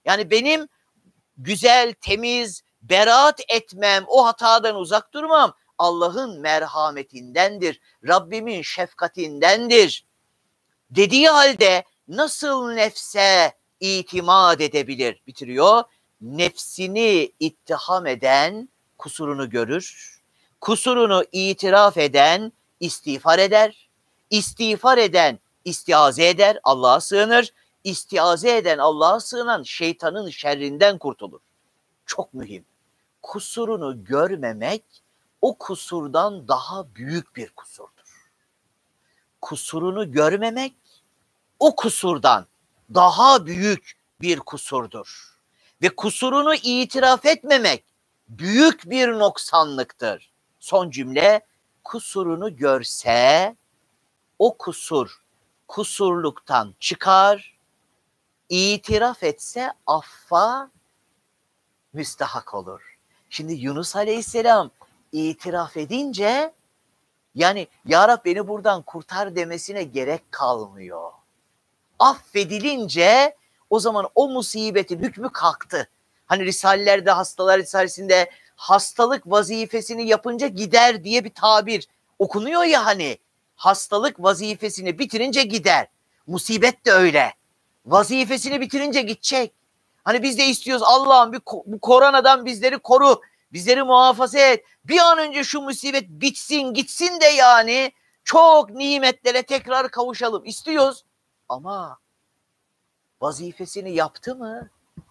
Yani benim güzel, temiz, beraat etmem, o hatadan uzak durmam Allah'ın merhametindendir. Rabbimin şefkatindendir. Dediği halde nasıl nefse itimat edebilir? Bitiriyor. Nefsini ittiham eden kusurunu görür. Kusurunu itiraf eden istiğfar eder. İstiğfar eden istiaze eder, Allah'a sığınır. İstiaze eden Allah'a sığınan şeytanın şerrinden kurtulur. Çok mühim. Kusurunu görmemek o kusurdan daha büyük bir kusurdur. Kusurunu görmemek o kusurdan daha büyük bir kusurdur. Ve kusurunu itiraf etmemek büyük bir noksanlıktır. Son cümle, kusurunu görse o kusur kusurluktan çıkar, itiraf etse affa müstahak olur. Şimdi Yunus Aleyhisselam itiraf edince yani Ya Rab beni buradan kurtar demesine gerek kalmıyor. Affedilince o zaman o musibetin hükmü kalktı. Hani Risalelerde, Hastalar Risalesi'nde hastalık vazifesini yapınca gider diye bir tabir okunuyor ya hani. Hastalık vazifesini bitirince gider. Musibet de öyle. Vazifesini bitirince gidecek. Hani biz de istiyoruz Allah'ım bu koronadan bizleri koru, bizleri muhafaza et. Bir an önce şu musibet bitsin gitsin de yani çok nimetlere tekrar kavuşalım istiyoruz. Ama vazifesini yaptı mı?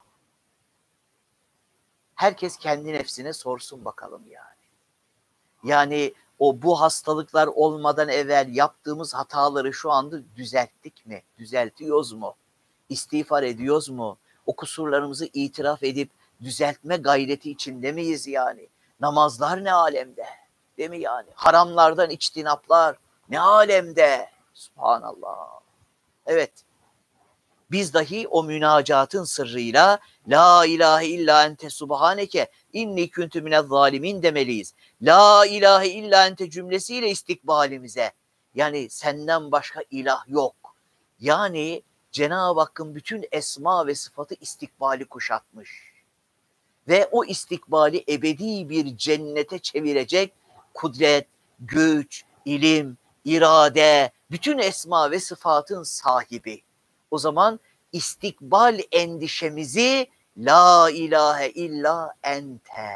Herkes kendi nefsine sorsun bakalım yani. Yani bu hastalıklar olmadan evvel yaptığımız hataları şu anda düzelttik mi? Düzeltiyoruz mu? İstiğfar ediyoruz mu? O kusurlarımızı itiraf edip düzeltme gayreti içinde miyiz yani? Namazlar ne alemde? Değil mi yani? Haramlardan içtinaplar ne alemde? Subhanallah. Evet. Biz dahi o münacatın sırrıyla La ilahe illa ente subhaneke inni kuntu minez zalimin demeliyiz. La ilahe illa ente cümlesiyle istikbalimize. Yani senden başka ilah yok. Yani Cenab-ı Hakk'ın bütün esma ve sıfatı istikbali kuşatmış. Ve o istikbali ebedi bir cennete çevirecek kudret, güç, ilim, irade, bütün esma ve sıfatın sahibi. O zaman istikbal endişemizi La ilahe illa ente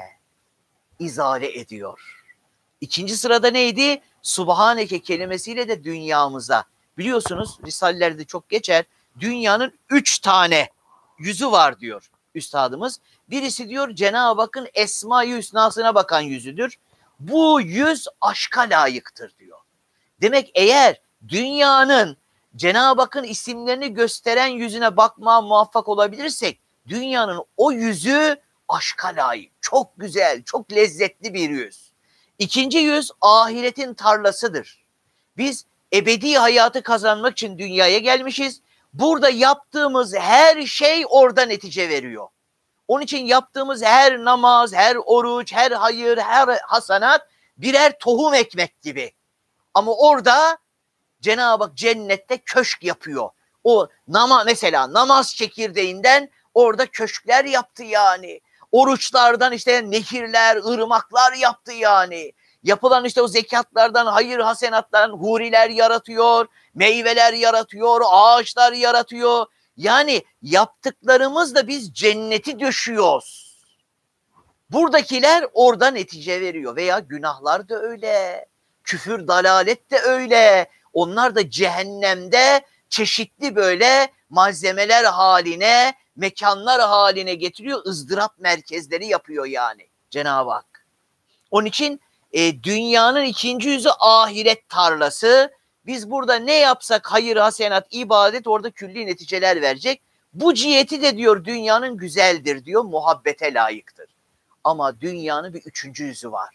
izale ediyor. İkinci sırada neydi? Subhaneke kelimesiyle de dünyamıza. Biliyorsunuz Risalelerde çok geçer. Dünyanın 3 tane yüzü var diyor üstadımız. Birisi diyor Cenab-ı Hakk'ın Esma-i Hüsna'sına bakan yüzüdür. Bu yüz aşka layıktır diyor. Demek eğer dünyanın Cenab-ı Hakk'ın isimlerini gösteren yüzüne bakmaya muvaffak olabilirsek dünyanın o yüzü aşka layık. Çok güzel, çok lezzetli bir yüz. İkinci yüz ahiretin tarlasıdır. Biz ebedi hayatı kazanmak için dünyaya gelmişiz. Burada yaptığımız her şey orada netice veriyor. Onun için yaptığımız her namaz, her oruç, her hayır, her hasanat birer tohum ekmek gibi. Ama orada Cenab-ı Hak cennette köşk yapıyor. O mesela namaz çekirdeğinden orada köşkler yaptı yani. Oruçlardan işte nehirler, ırmaklar yaptı yani. Yapılan işte o zekatlardan, hayır hasenatlardan huriler yaratıyor, meyveler yaratıyor, ağaçlar yaratıyor. Yani yaptıklarımızla biz cenneti döşüyoruz. Buradakiler orada netice veriyor veya günahlar da öyle. Küfür, dalalet de öyle. Onlar da cehennemde çeşitli böyle malzemeler haline, mekanlar haline getiriyor. ızdırap merkezleri yapıyor yani Cenab-ı Hak. Onun için dünyanın ikinci yüzü ahiret tarlası. Biz burada ne yapsak hayır, hasenat, ibadet orada külli neticeler verecek. Bu ciheti de diyor dünyanın güzeldir diyor, muhabbete layıktır. Ama dünyanın bir üçüncü yüzü var.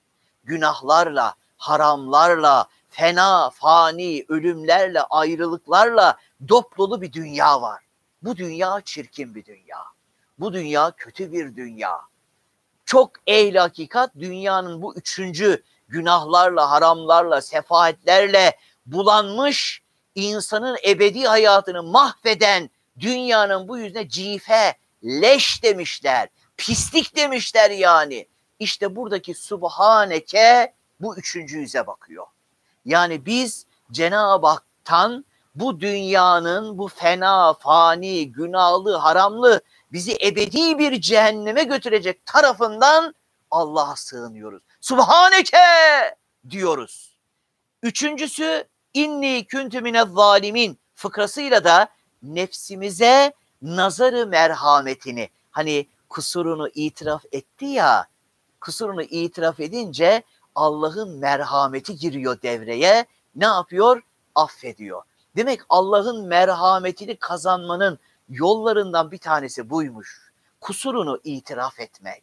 Günahlarla, haramlarla, fena, fani, ölümlerle, ayrılıklarla dop dolu bir dünya var. Bu dünya çirkin bir dünya. Bu dünya kötü bir dünya. Çok ehli hakikat dünyanın bu üçüncü günahlarla, haramlarla, sefahetlerle bulanmış insanın ebedi hayatını mahveden dünyanın bu yüzüne cife leş demişler, pislik demişler yani. İşte buradaki Subhaneke bu üçüncü yüze bakıyor. Yani biz Cenab-ı Hak'tan bu dünyanın bu fena, fani, günahlı, haramlı, bizi ebedi bir cehenneme götürecek tarafından Allah'a sığınıyoruz. Subhaneke diyoruz. Üçüncüsü inni küntü minezzalimin fıkrasıyla da nefsimize nazarı merhametini, hani kusurunu itiraf etti ya, kusurunu itiraf edince Allah'ın merhameti giriyor devreye. Ne yapıyor? Affediyor. Demek Allah'ın merhametini kazanmanın yollarından bir tanesi buymuş. Kusurunu itiraf etmek,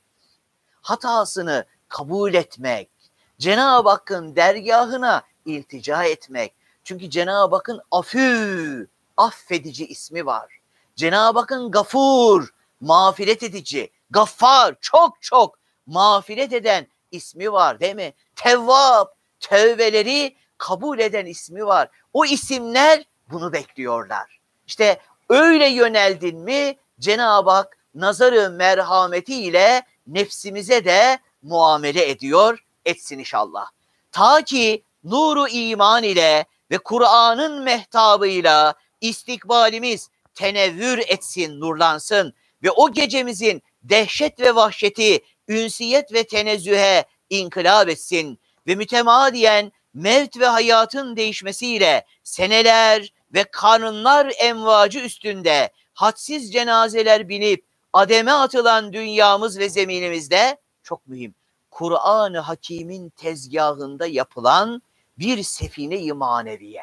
hatasını kabul etmek, Cenab-ı Hakk'ın dergahına iltica etmek. Çünkü Cenab-ı Hakk'ın Afü, affedici ismi var. Cenab-ı Hakk'ın Gafur, mağfiret edici, Gaffar, çok çok mağfiret eden ismi var değil mi? Tevvab, tövbeleri kabul eden ismi var. O isimler bunu bekliyorlar. İşte öyle yöneldin mi Cenab-ı Hak nazarı merhametiyle nefsimize de muamele ediyor, etsin inşallah. Ta ki nuru iman ile ve Kur'an'ın mehtabıyla istikbalimiz tenevvür etsin, nurlansın ve o gecemizin dehşet ve vahşeti ünsiyet ve tenezzühe inkılap etsin ve mütemadiyen mevt ve hayatın değişmesiyle seneler ve karınlar emvacı üstünde hadsiz cenazeler binip ademe atılan dünyamız ve zeminimizde çok mühim, Kur'an-ı Hakîm'in tezgahında yapılan bir sefine-i maneviye,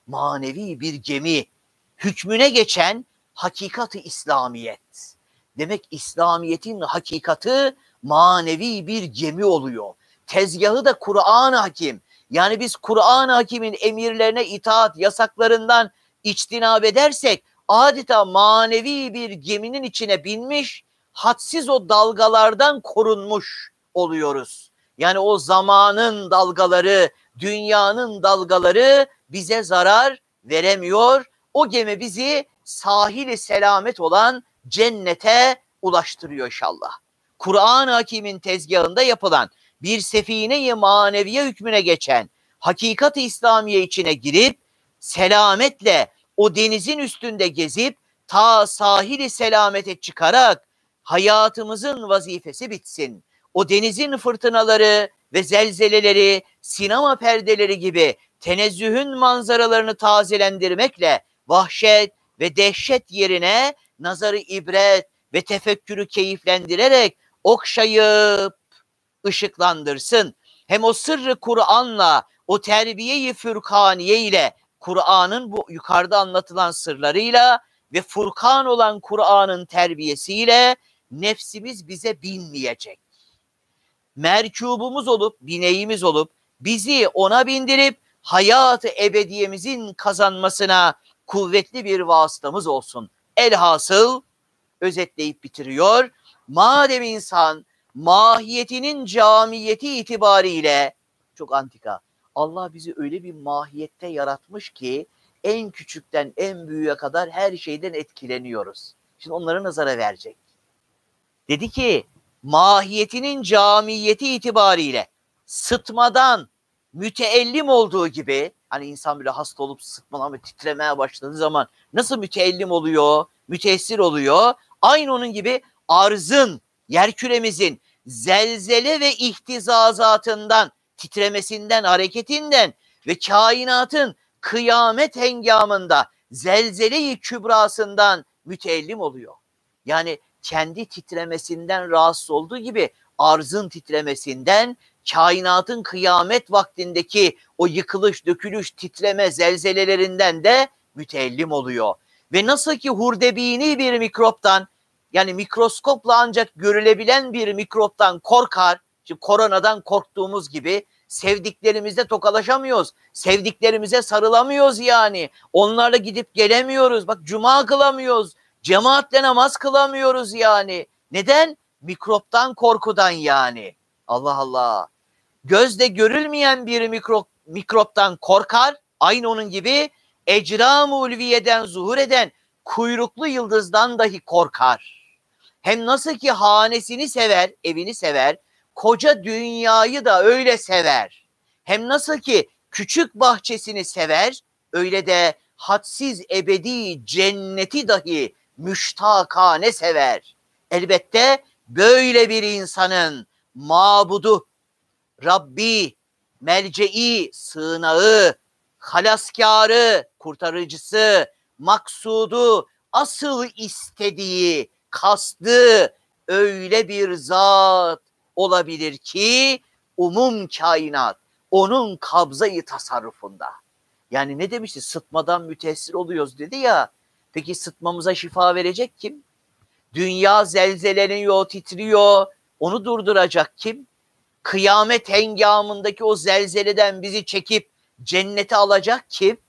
manevi bir gemi, hükmüne geçen hakikat-ı İslamiyet. Demek İslamiyet'in hakikati manevi bir gemi oluyor. Tezgahı da Kur'an-ı Hakim. Yani biz Kur'an-ı Hakim'in emirlerine itaat, yasaklarından içtinab edersek adeta manevi bir geminin içine binmiş, hadsiz o dalgalardan korunmuş oluyoruz. Yani o zamanın dalgaları, dünyanın dalgaları bize zarar veremiyor. O gemi bizi sahili selamet olan cennete ulaştırıyor inşallah. Kur'an-ı Hakîm'in tezgahında yapılan bir sefine-i maneviye hükmüne geçen hakikat-ı İslamiye içine girip selametle o denizin üstünde gezip ta sahili selamete çıkarak hayatımızın vazifesi bitsin. O denizin fırtınaları ve zelzeleleri, sinema perdeleri gibi tenezzühün manzaralarını tazelendirmekle vahşet ve dehşet yerine nazarı ibret ve tefekkürü keyiflendirerek okşayıp ışıklandırsın. Hem o sırrı Kur'an'la, o terbiye-i fürkaniye ile, Kur'an'ın bu yukarıda anlatılan sırlarıyla ve Furkan olan Kur'an'ın terbiyesiyle nefsimiz bize binmeyecek. Merkubumuz olup, bineğimiz olup, bizi ona bindirip hayat-ı ebediyemizin kazanmasına kuvvetli bir vasıtamız olsun. Elhasıl özetleyip bitiriyor. Madem insan mahiyetinin camiyeti itibariyle, çok antika, Allah bizi öyle bir mahiyette yaratmış ki en küçükten en büyüğe kadar her şeyden etkileniyoruz. Şimdi onları nazara verecek. Dedi ki mahiyetinin camiyeti itibariyle sıtmadan müteellim olduğu gibi, hani insan bile hasta olup sıtmalanıp titremeye başladığı zaman nasıl müteellim oluyor, müteessir oluyor, aynı onun gibi arzın, yerküremizin zelzele ve ihtizazatından, titremesinden, hareketinden ve kainatın kıyamet hengamında zelzele-i kübrasından müteellim oluyor. Yani kendi titremesinden rahatsız olduğu gibi arzın titremesinden, kainatın kıyamet vaktindeki o yıkılış, dökülüş, titreme, zelzelelerinden de müteellim oluyor. Ve nasıl ki hurdebini bir mikroptan, yani mikroskopla ancak görülebilen bir mikroptan korkar, şimdi koronadan korktuğumuz gibi sevdiklerimizle tokalaşamıyoruz, sevdiklerimize sarılamıyoruz yani, onlarla gidip gelemiyoruz, bak cuma kılamıyoruz, cemaatle namaz kılamıyoruz yani. Neden? Mikroptan, korkudan yani. Allah Allah. Gözde görülmeyen bir mikroptan korkar. Aynı onun gibi ecram-ı ulviyeden zuhur eden kuyruklu yıldızdan dahi korkar. Hem nasıl ki hanesini sever, evini sever, koca dünyayı da öyle sever. Hem nasıl ki küçük bahçesini sever, öyle de hadsiz ebedi cenneti dahi müştakane sever. Elbette böyle bir insanın mabudu, Rabbi, melce'i, sığınağı, halaskarı, kurtarıcısı, maksudu, asıl istediği, kastı öyle bir zat olabilir ki umum kainat onun kabzayı tasarrufunda. Yani ne demişti? Sıtmadan müteessir oluyoruz dedi ya. Peki sıtmamıza şifa verecek kim? Dünya zelzeleniyor, titriyor. Onu durduracak kim? Kıyamet hengamındaki o zelzeleden bizi çekip cennete alacak kim?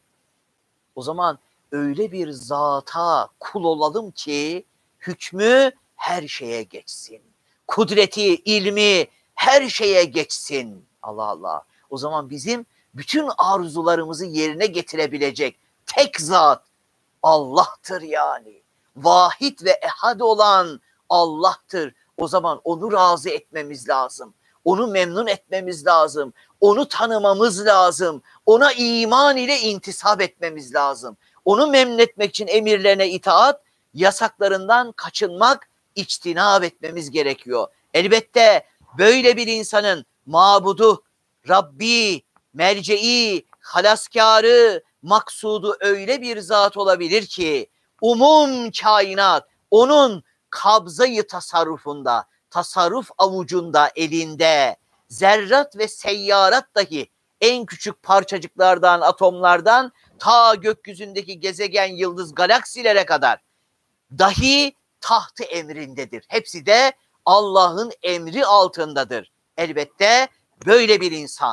O zaman öyle bir zata kul olalım ki hükmü her şeye geçsin. Kudreti, ilmi her şeye geçsin. Allah Allah. O zaman bizim bütün arzularımızı yerine getirebilecek tek zat Allah'tır yani. Vahid ve ehad olan Allah'tır. O zaman onu razı etmemiz lazım. Onu memnun etmemiz lazım. Onu tanımamız lazım. Ona iman ile intisap etmemiz lazım. Onu memnun etmek için emirlerine itaat, yasaklarından kaçınmak, içtinab etmemiz gerekiyor. Elbette böyle bir insanın mabudu, Rabbi, merce'i, halaskarı, maksudu öyle bir zat olabilir ki umum kainat onun kabzayı tasarrufunda, tasarruf avucunda, elinde. Zerrat ve seyyarat dahi en küçük parçacıklardan, atomlardan ta gökyüzündeki gezegen, yıldız, galaksilere kadar dahi tahtı emrindedir. Hepsi de Allah'ın emri altındadır. Elbette böyle bir insan,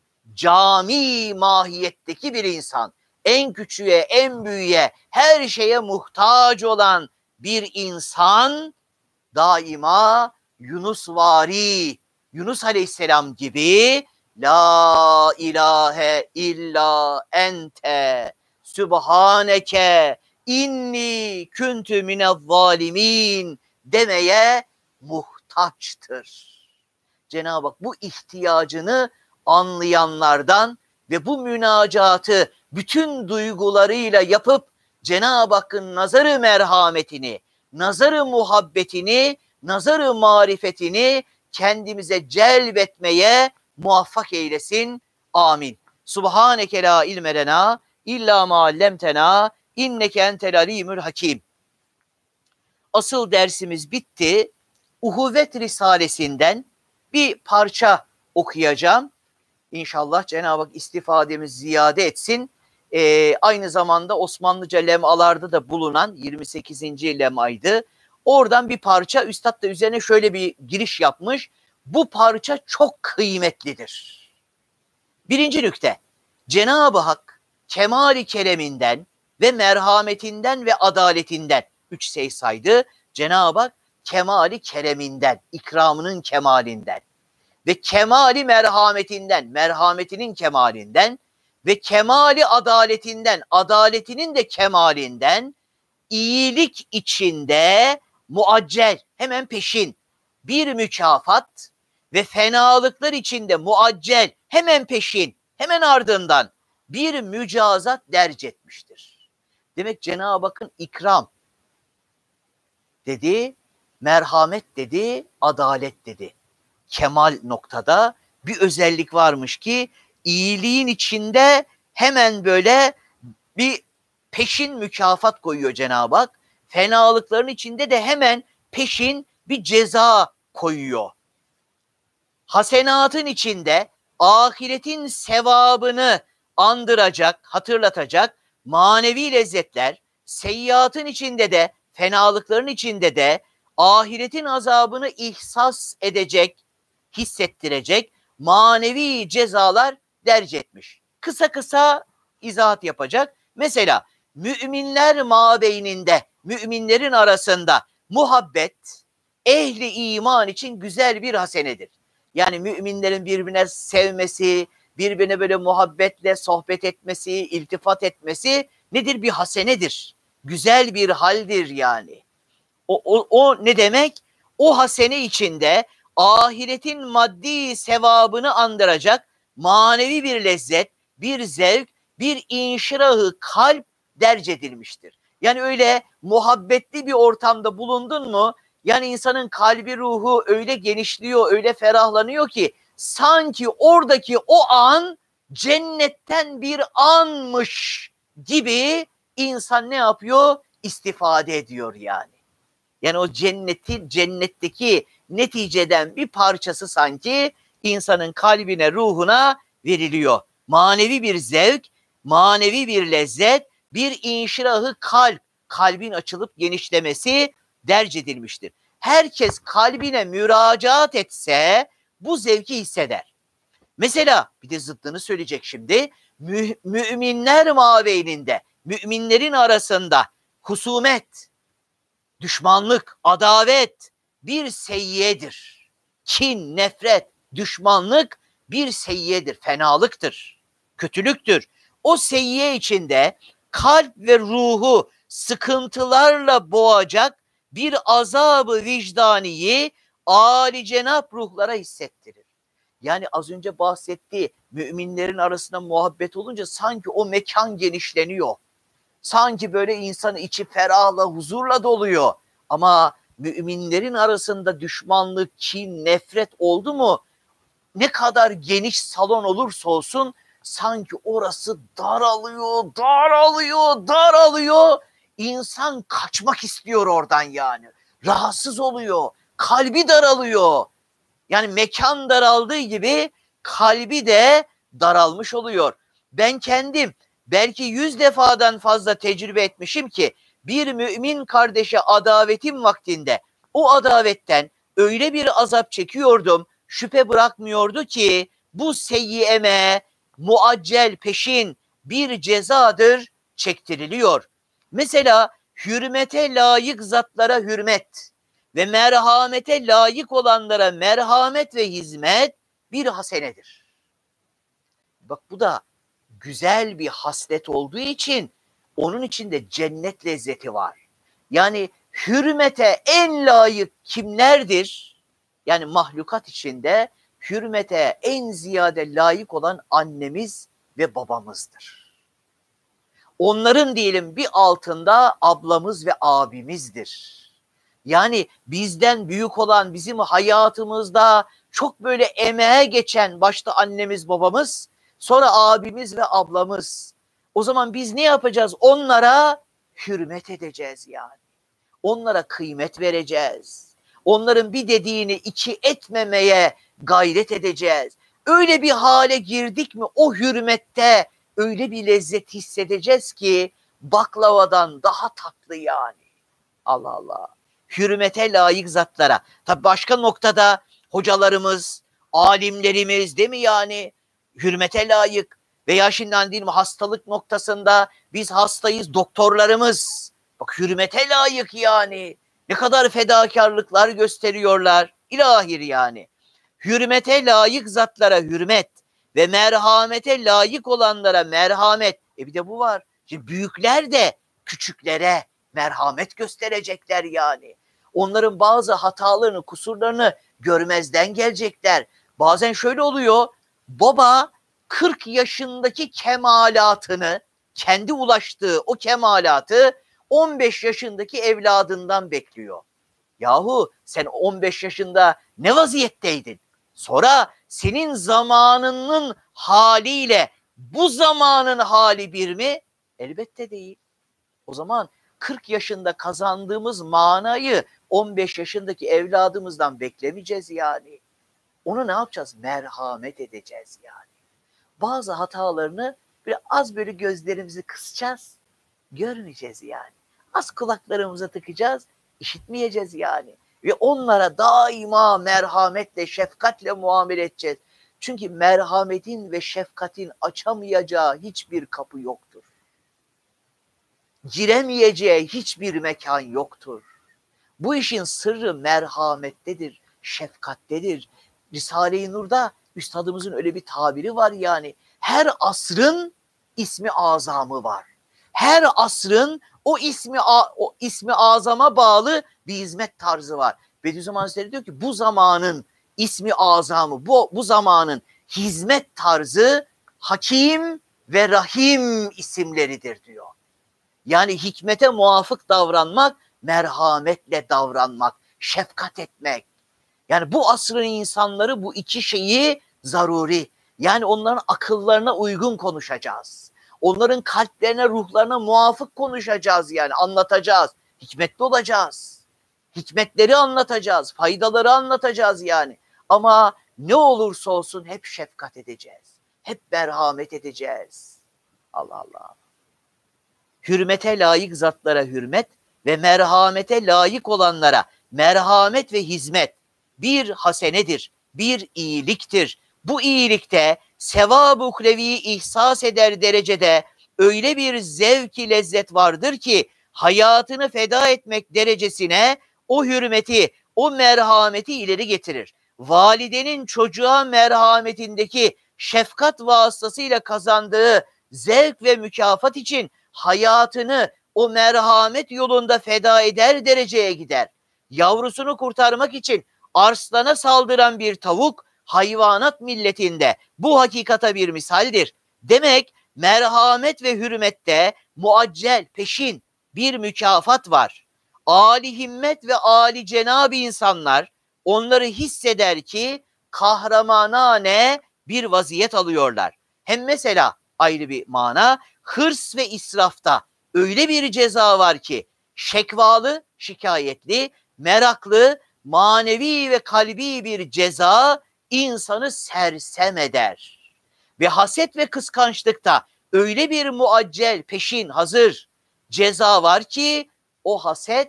cami mahiyetteki bir insan, en küçüğe, en büyüğe, her şeye muhtaç olan bir insan daima Yunusvari, Yunus Aleyhisselam gibi La ilahe illa ente sübhaneke inni küntü minezzalimin demeye muhtaçtır. Cenab-ı Hak bu ihtiyacını anlayanlardan ve bu münacatı bütün duygularıyla yapıp Cenab-ı Hakk'ın nazarı merhametini, nazarı muhabbetini, nazarı marifetini kendimize celbetmeye muvaffak eylesin. Amin. Subhaneke la ilme lena illa ma allemtena inneke entel alimul hakim. Asıl dersimiz bitti. Uhuvvet Risalesinden bir parça okuyacağım. İnşallah Cenab-ı Hak istifademiz ziyade etsin. Aynı zamanda Osmanlıca lemalarda da bulunan 28. lemaydı. Oradan bir parça, Üstad da üzerine şöyle bir giriş yapmış. Bu parça çok kıymetlidir. Birinci nükte, Cenab-ı Hak kemali kereminden ve merhametinden ve adaletinden, 3 şey saydı. Cenab-ı Hak kemali kereminden, ikramının kemalinden ve kemali merhametinden, merhametinin kemalinden ve kemali adaletinden, adaletinin de kemalinden, iyilik içinde muaccel, hemen peşin bir mükafat ve fenalıklar içinde muaccel, hemen peşin, hemen ardından bir mücazat derc etmiştir. Demek Cenab-ı Hakk'ın ikram dedi, merhamet dedi, adalet dedi. Kemal noktada bir özellik varmış ki iyiliğin içinde hemen böyle bir peşin mükafat koyuyor Cenab-ı Hak. Fenalıkların içinde de hemen peşin bir ceza koyuyor. Hasenatın içinde ahiretin sevabını andıracak, hatırlatacak manevi lezzetler, seyyiatın içinde de, fenalıkların içinde de ahiretin azabını ihsas edecek, hissettirecek manevi cezalar derc etmiş. Kısa kısa izahat yapacak. Mesela müminler mabeyninde, müminlerin arasında muhabbet ehli iman için güzel bir hasenedir. Yani müminlerin birbirine sevmesi, birbirine böyle muhabbetle sohbet etmesi, iltifat etmesi nedir? Bir hasenedir. Güzel bir haldir yani. O ne demek? O hasene içinde ahiretin maddi sevabını andıracak manevi bir lezzet, bir zevk, bir inşirahı kalp derc edilmiştir. Yani öyle muhabbetli bir ortamda bulundun mu, yani insanın kalbi ruhu öyle genişliyor, öyle ferahlanıyor ki sanki oradaki o an cennetten bir anmış gibi insan ne yapıyor? İstifade ediyor yani. Yani o cennetteki neticeden bir parçası sanki insanın kalbine, ruhuna veriliyor. Manevi bir zevk, manevi bir lezzet, bir inşirahı kalbin açılıp genişlemesi derc edilmiştir. Herkes kalbine müracaat etse bu zevki hisseder. Mesela bir de zıttını söyleyecek şimdi. Müminler mabeyninde, müminlerin arasında husumet, düşmanlık, adavet bir seyyiyedir. Kin, nefret, düşmanlık bir seyyiyedir, fenalıktır, kötülüktür. O seyyiye içinde kalp ve ruhu sıkıntılarla boğacak bir azabı vicdaniyi âli cenap ruhlara hissettirir. Yani az önce bahsettiği müminlerin arasında muhabbet olunca sanki o mekan genişleniyor. Sanki böyle insanın içi ferahla, huzurla doluyor. Ama müminlerin arasında düşmanlık, kin, nefret oldu mu, ne kadar geniş salon olursa olsun sanki orası daralıyor, daralıyor, daralıyor. İnsan kaçmak istiyor oradan yani. Rahatsız oluyor, kalbi daralıyor. Yani mekan daraldığı gibi kalbi de daralmış oluyor. Ben kendim belki 100 defadan fazla tecrübe etmişim ki bir mümin kardeşe adavetim vaktinde o adavetten öyle bir azap çekiyordum, şüphe bırakmıyordu ki bu seyyiyeme muaccel peşin bir cezadır çektiriliyor. Mesela hürmete layık zatlara hürmet ve merhamete layık olanlara merhamet ve hizmet bir hasenedir. Bak bu da güzel bir haslet olduğu için onun içinde cennet lezzeti var. Yani hürmete en layık kimlerdir? Yani mahlukat içinde hürmete en ziyade layık olan annemiz ve babamızdır. Onların diyelim bir altında ablamız ve abimizdir. Yani bizden büyük olan, bizim hayatımızda çok böyle emeğe geçen başta annemiz babamız, sonra abimiz ve ablamız. O zaman biz ne yapacağız? Onlara hürmet edeceğiz yani. Onlara kıymet vereceğiz. Onların bir dediğini iki etmemeye gayret edeceğiz. Öyle bir hale girdik mi o hürmette öyle bir lezzet hissedeceğiz ki baklavadan daha tatlı yani. Allah Allah. Hürmete layık zatlara. Tabi başka noktada hocalarımız, alimlerimiz değil mi yani? Hürmete layık. Veya şimdi değil mi hastalık noktasında biz hastayız, doktorlarımız. Bak hürmete layık yani. Ne kadar fedakarlıklar gösteriyorlar. İlahir yani. Hürmete layık zatlara hürmet ve merhamete layık olanlara merhamet. Bir de bu var. Şimdi büyükler de küçüklere merhamet gösterecekler yani. Onların bazı hatalarını, kusurlarını görmezden gelecekler. Bazen şöyle oluyor. Baba 40 yaşındaki kemalatını, kendi ulaştığı o kemalatı 15 yaşındaki evladından bekliyor. Yahu sen 15 yaşında ne vaziyetteydin? Sonra senin zamanının haliyle bu zamanın hali bir mi? Elbette değil. O zaman 40 yaşında kazandığımız manayı 15 yaşındaki evladımızdan beklemeyeceğiz yani. Onu ne yapacağız? Merhamet edeceğiz yani. Bazı hatalarını az böyle gözlerimizi kısacağız, görmeyeceğiz yani. Az kulaklarımıza tıkacağız, işitmeyeceğiz yani. Ve onlara daima merhametle, şefkatle muamele edeceğiz. Çünkü merhametin ve şefkatin açamayacağı hiçbir kapı yoktur. Giremeyeceği hiçbir mekan yoktur. Bu işin sırrı merhamettedir, şefkattedir. Risale-i Nur'da üstadımızın öyle bir tabiri var yani. Her asrın ismi azamı var. Her asrın o ismi azama bağlı bir hizmet tarzı var. Bediüzzaman Hazretleri diyor ki bu zamanın ismi azamı, bu zamanın hizmet tarzı Hakim ve Rahim isimleridir diyor. Yani hikmete muvafık davranmak, merhametle davranmak, şefkat etmek. Yani bu asrın insanları bu iki şeyi zaruri. Yani onların akıllarına uygun konuşacağız. Onların kalplerine, ruhlarına muvafık konuşacağız yani anlatacağız. Hikmetli olacağız. Hikmetleri anlatacağız, faydaları anlatacağız yani. Ama ne olursa olsun hep şefkat edeceğiz. Hep merhamet edeceğiz. Allah Allah. Hürmete layık zatlara hürmet ve merhamete layık olanlara merhamet ve hizmet bir hasenedir, bir iyiliktir. Bu iyilikte sevab-ı uhreviyi ihsas eder derecede öyle bir zevk-i lezzet vardır ki hayatını feda etmek derecesine o hürmeti, o merhameti ileri getirir. Validenin çocuğa merhametindeki şefkat vasıtasıyla kazandığı zevk ve mükafat için hayatını o merhamet yolunda feda eder dereceye gider. Yavrusunu kurtarmak için arslana saldıran bir tavuk hayvanat milletinde bu hakikata bir misaldir. Demek merhamet ve hürmette muaccel, peşin bir mükafat var. Âli himmet ve âli cenab insanlar onları hisseder ki kahramanane bir vaziyet alıyorlar. Hem mesela ayrı bir mana, hırs ve israfta öyle bir ceza var ki şekvalı, şikayetli, meraklı, manevi ve kalbi bir ceza insanı sersem eder. Ve haset ve kıskançlıkta öyle bir muaccel, peşin, hazır ceza var ki o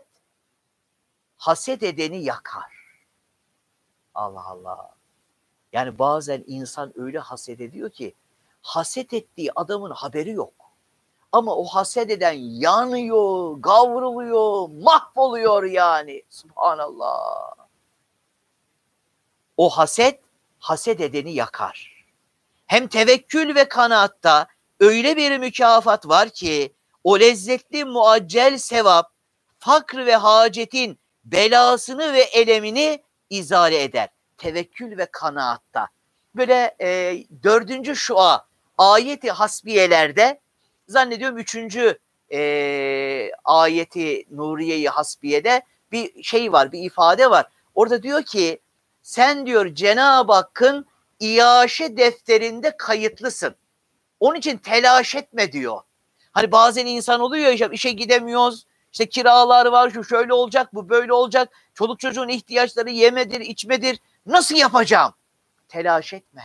haset edeni yakar. Allah Allah. Yani bazen insan öyle haset ediyor ki haset ettiği adamın haberi yok. Ama o haset eden yanıyor, kavruluyor, mahvoluyor yani. Subhanallah. O haset edeni yakar. Hem tevekkül ve kanaatta öyle bir mükafat var ki o lezzetli muaccel sevap fakr ve hacetin belasını ve elemini izale eder. Tevekkül ve kanaatta. Böyle 4. şua ayeti hasbiyelerde zannediyorum 3. ayeti Nuriye-i Hasbiye'de bir şey var, bir ifade var. Orada diyor ki sen diyor Cenab-ı Hakk'ın iaşe defterinde kayıtlısın. Onun için telaş etme diyor. Hani bazen insan oluyor ya işe gidemiyoruz. İşte kiralar var, şu şöyle olacak, bu böyle olacak. Çoluk çocuğun ihtiyaçları yemedir, içmedir. Nasıl yapacağım? Telaş etme.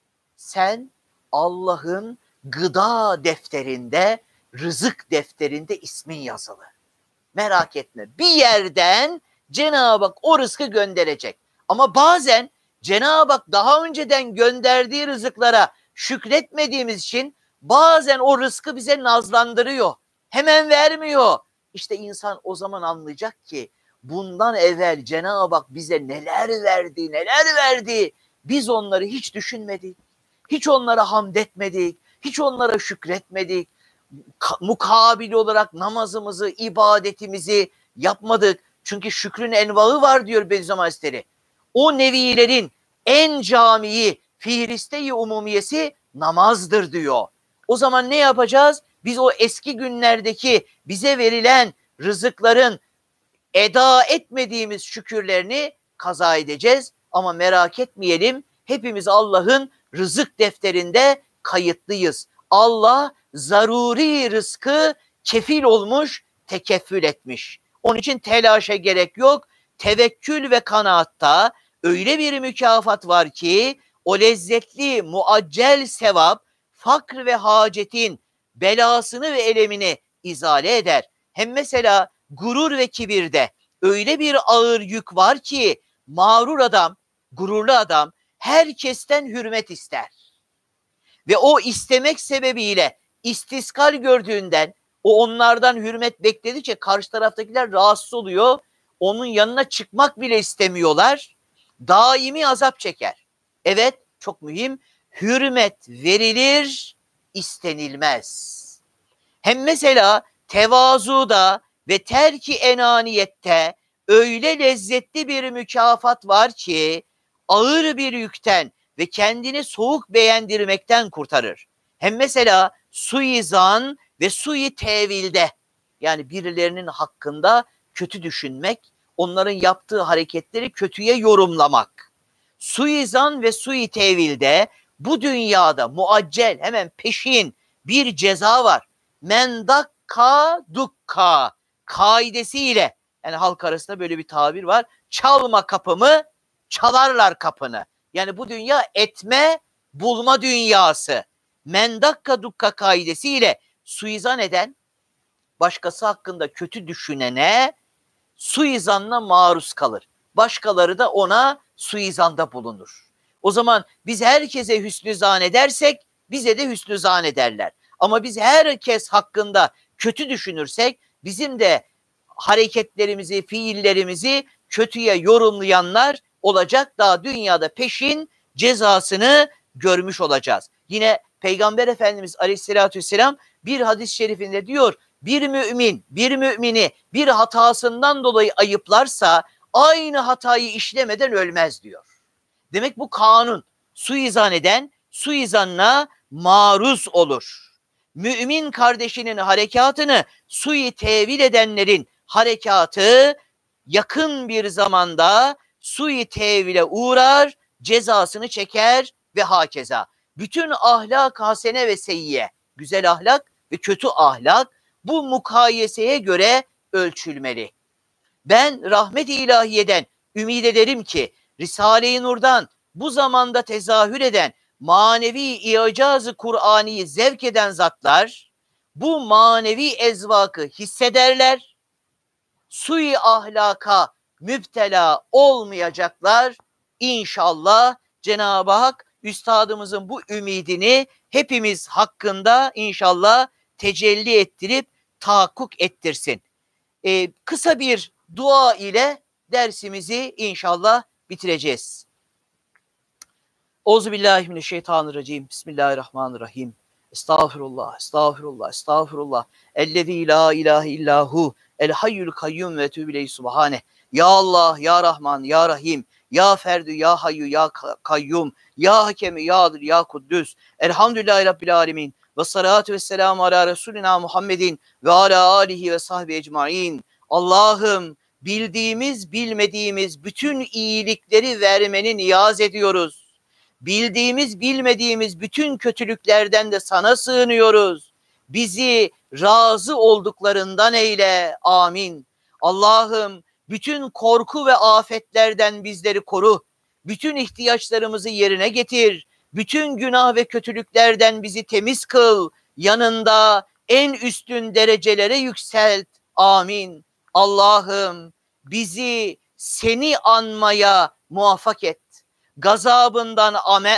Sen Allah'ın gıda defterinde, rızık defterinde ismin yazılı. Merak etme. Bir yerden Cenab-ı Hak o rızkı gönderecek. Ama bazen Cenab-ı Hak daha önceden gönderdiği rızıklara şükretmediğimiz için bazen o rızkı bize nazlandırıyor. Hemen vermiyor. İşte insan o zaman anlayacak ki bundan evvel Cenab-ı Hak bize neler verdi, neler verdi. Biz onları hiç düşünmedik. Hiç onlara hamd etmedik. Hiç onlara şükretmedik. Mukabil olarak namazımızı, ibadetimizi yapmadık. Çünkü şükrün envaı var diyor Bediüzzaman Hazretleri. O nevilerin en camii, fihriste-i umumiyesi namazdır diyor. O zaman ne yapacağız? Biz o eski günlerdeki bize verilen rızıkların eda etmediğimiz şükürlerini kaza edeceğiz. Ama merak etmeyelim, hepimiz Allah'ın rızık defterinde kayıtlıyız. Allah zaruri rızkı kefil olmuş, tekeffül etmiş. Onun için telaşa gerek yok. Tevekkül ve kanaatta öyle bir mükafat var ki o lezzetli muaccel sevap fakr ve hacetin belasını ve elemini izale eder. Hem mesela gurur ve kibirde öyle bir ağır yük var ki mağrur adam, gururlu adam herkesten hürmet ister. Ve o istemek sebebiyle istiskal gördüğünden o onlardan hürmet bekledikçe karşı taraftakiler rahatsız oluyor. Onun yanına çıkmak bile istemiyorlar. Daimi azap çeker. Evet, çok mühim. Hürmet verilir, istenilmez. Hem mesela tevazuda ve terki enaniyette öyle lezzetli bir mükafat var ki ağır bir yükten ve kendini soğuk beğendirmekten kurtarır. Hem mesela suizan ve sui tevilde, yani birilerinin hakkında kötü düşünmek, onların yaptığı hareketleri kötüye yorumlamak. Suizan ve sui tevilde bu dünyada muaccel, hemen peşin bir ceza var. Men dakka dukka kaidesiyle, yani halk arasında böyle bir tabir var. Çalma kapımı, çalarlar kapını. Yani bu dünya etme, bulma dünyası. Men dakka dukka kaidesiyle suizan eden, başkası hakkında kötü düşünene suizanla maruz kalır. Başkaları da ona suizanda bulunur. O zaman biz herkese hüsnü zannedersek bize de hüsnü zannederler. Ama biz herkes hakkında kötü düşünürsek bizim de hareketlerimizi, fiillerimizi kötüye yorumlayanlar olacak. Daha dünyada peşin cezasını görmüş olacağız. Yine Peygamber Efendimiz Aleyhisselatü Vesselam bir hadis-i şerifinde diyor, bir mümin bir mümini bir hatasından dolayı ayıplarsa aynı hatayı işlemeden ölmez diyor. Demek bu kanun. Suizan eden suizanla maruz olur. Mümin kardeşinin harekatını sui tevil edenlerin harekatı yakın bir zamanda sui tevile uğrar, cezasını çeker ve hakeza. Bütün ahlak hasene ve seyyiye, güzel ahlak ve kötü ahlak bu mukayeseye göre ölçülmeli. Ben rahmet-i ilahiyeden ümid ederim ki Risale-i Nur'dan bu zamanda tezahür eden manevi i'caz-ı Kur'an'ı zevk eden zatlar bu manevi ezvakı hissederler. Sui ahlaka müptela olmayacaklar. İnşallah Cenab-ı Hak üstadımızın bu ümidini hepimiz hakkında inşallah tecelli ettirip tahakkuk ettirsin. Kısa bir dua ile dersimizi inşallah bitireceğiz. Euzubillahimineşşeytanirracim. Bismillahirrahmanirrahim. Estağfirullah, estağfirullah, estağfirullah. Ellezî la ilahe illahu el hayyul kayyum ve tübü subhane. Ya Allah, ya Rahman, ya Rahim, ya Ferdü, ya Hayyu, ya Kayyum, ya Hakemi, ya Adil, ya Kuddüs. Elhamdülillahi Rabbil alemin. Ve salatu ve selamu ala Resulina Muhammedin ve ala alihi ve sahbihi ecmain. Allah'ım, bildiğimiz bilmediğimiz bütün iyilikleri vermeni niyaz ediyoruz. Bildiğimiz bilmediğimiz bütün kötülüklerden de sana sığınıyoruz. Bizi razı olduklarından eyle. Amin. Allah'ım, bütün korku ve afetlerden bizleri koru. Bütün ihtiyaçlarımızı yerine getir. Bütün günah ve kötülüklerden bizi temiz kıl. Yanında en üstün derecelere yükselt. Amin. Allah'ım, bizi seni anmaya muvaffak et. Gazabından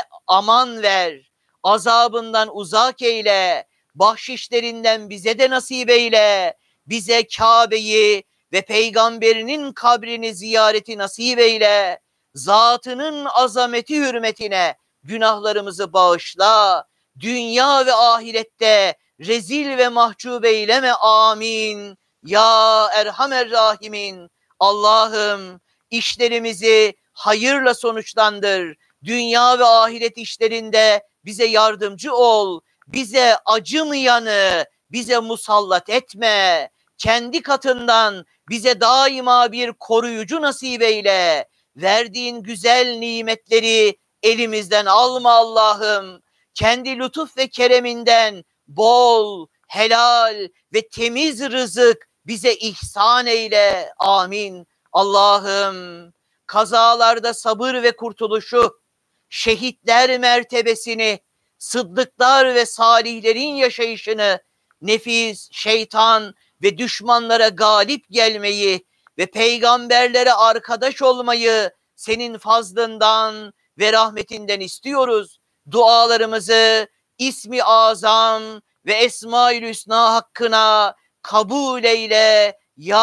aman ver. Azabından uzak eyle. Bahşişlerinden bize de nasip eyle. Bize Kabe'yi ve peygamberinin kabrini ziyareti nasip eyle. Zatının azameti hürmetine günahlarımızı bağışla. Dünya ve ahirette rezil ve mahcup eyleme. Amin. Ya Erhamer Rahimin. Allah'ım, işlerimizi hayırla sonuçlandır. Dünya ve ahiret işlerinde bize yardımcı ol. Bize acımayanı bize musallat etme. Kendi katından bize daima bir koruyucu nasip eyle. Verdiğin güzel nimetleri elimizden alma Allah'ım. Kendi lütuf ve kereminden bol, helal ve temiz rızık bize ihsan eyle. Amin. Allah'ım, kazalarda sabır ve kurtuluşu, şehitler mertebesini, sıddıklar ve salihlerin yaşayışını, nefis, şeytan ve düşmanlara galip gelmeyi ve peygamberlere arkadaş olmayı senin fazlından ve rahmetinden istiyoruz. Dualarımızı İsmi Azam ve Esma-ül Hüsna hakkına kabul eyle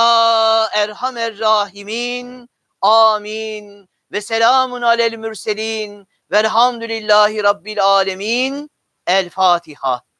ya Erhamer Rahimin. Amin. Ve selamun alel mürselin velhamdülillahi rabbil alemin. El Fatiha.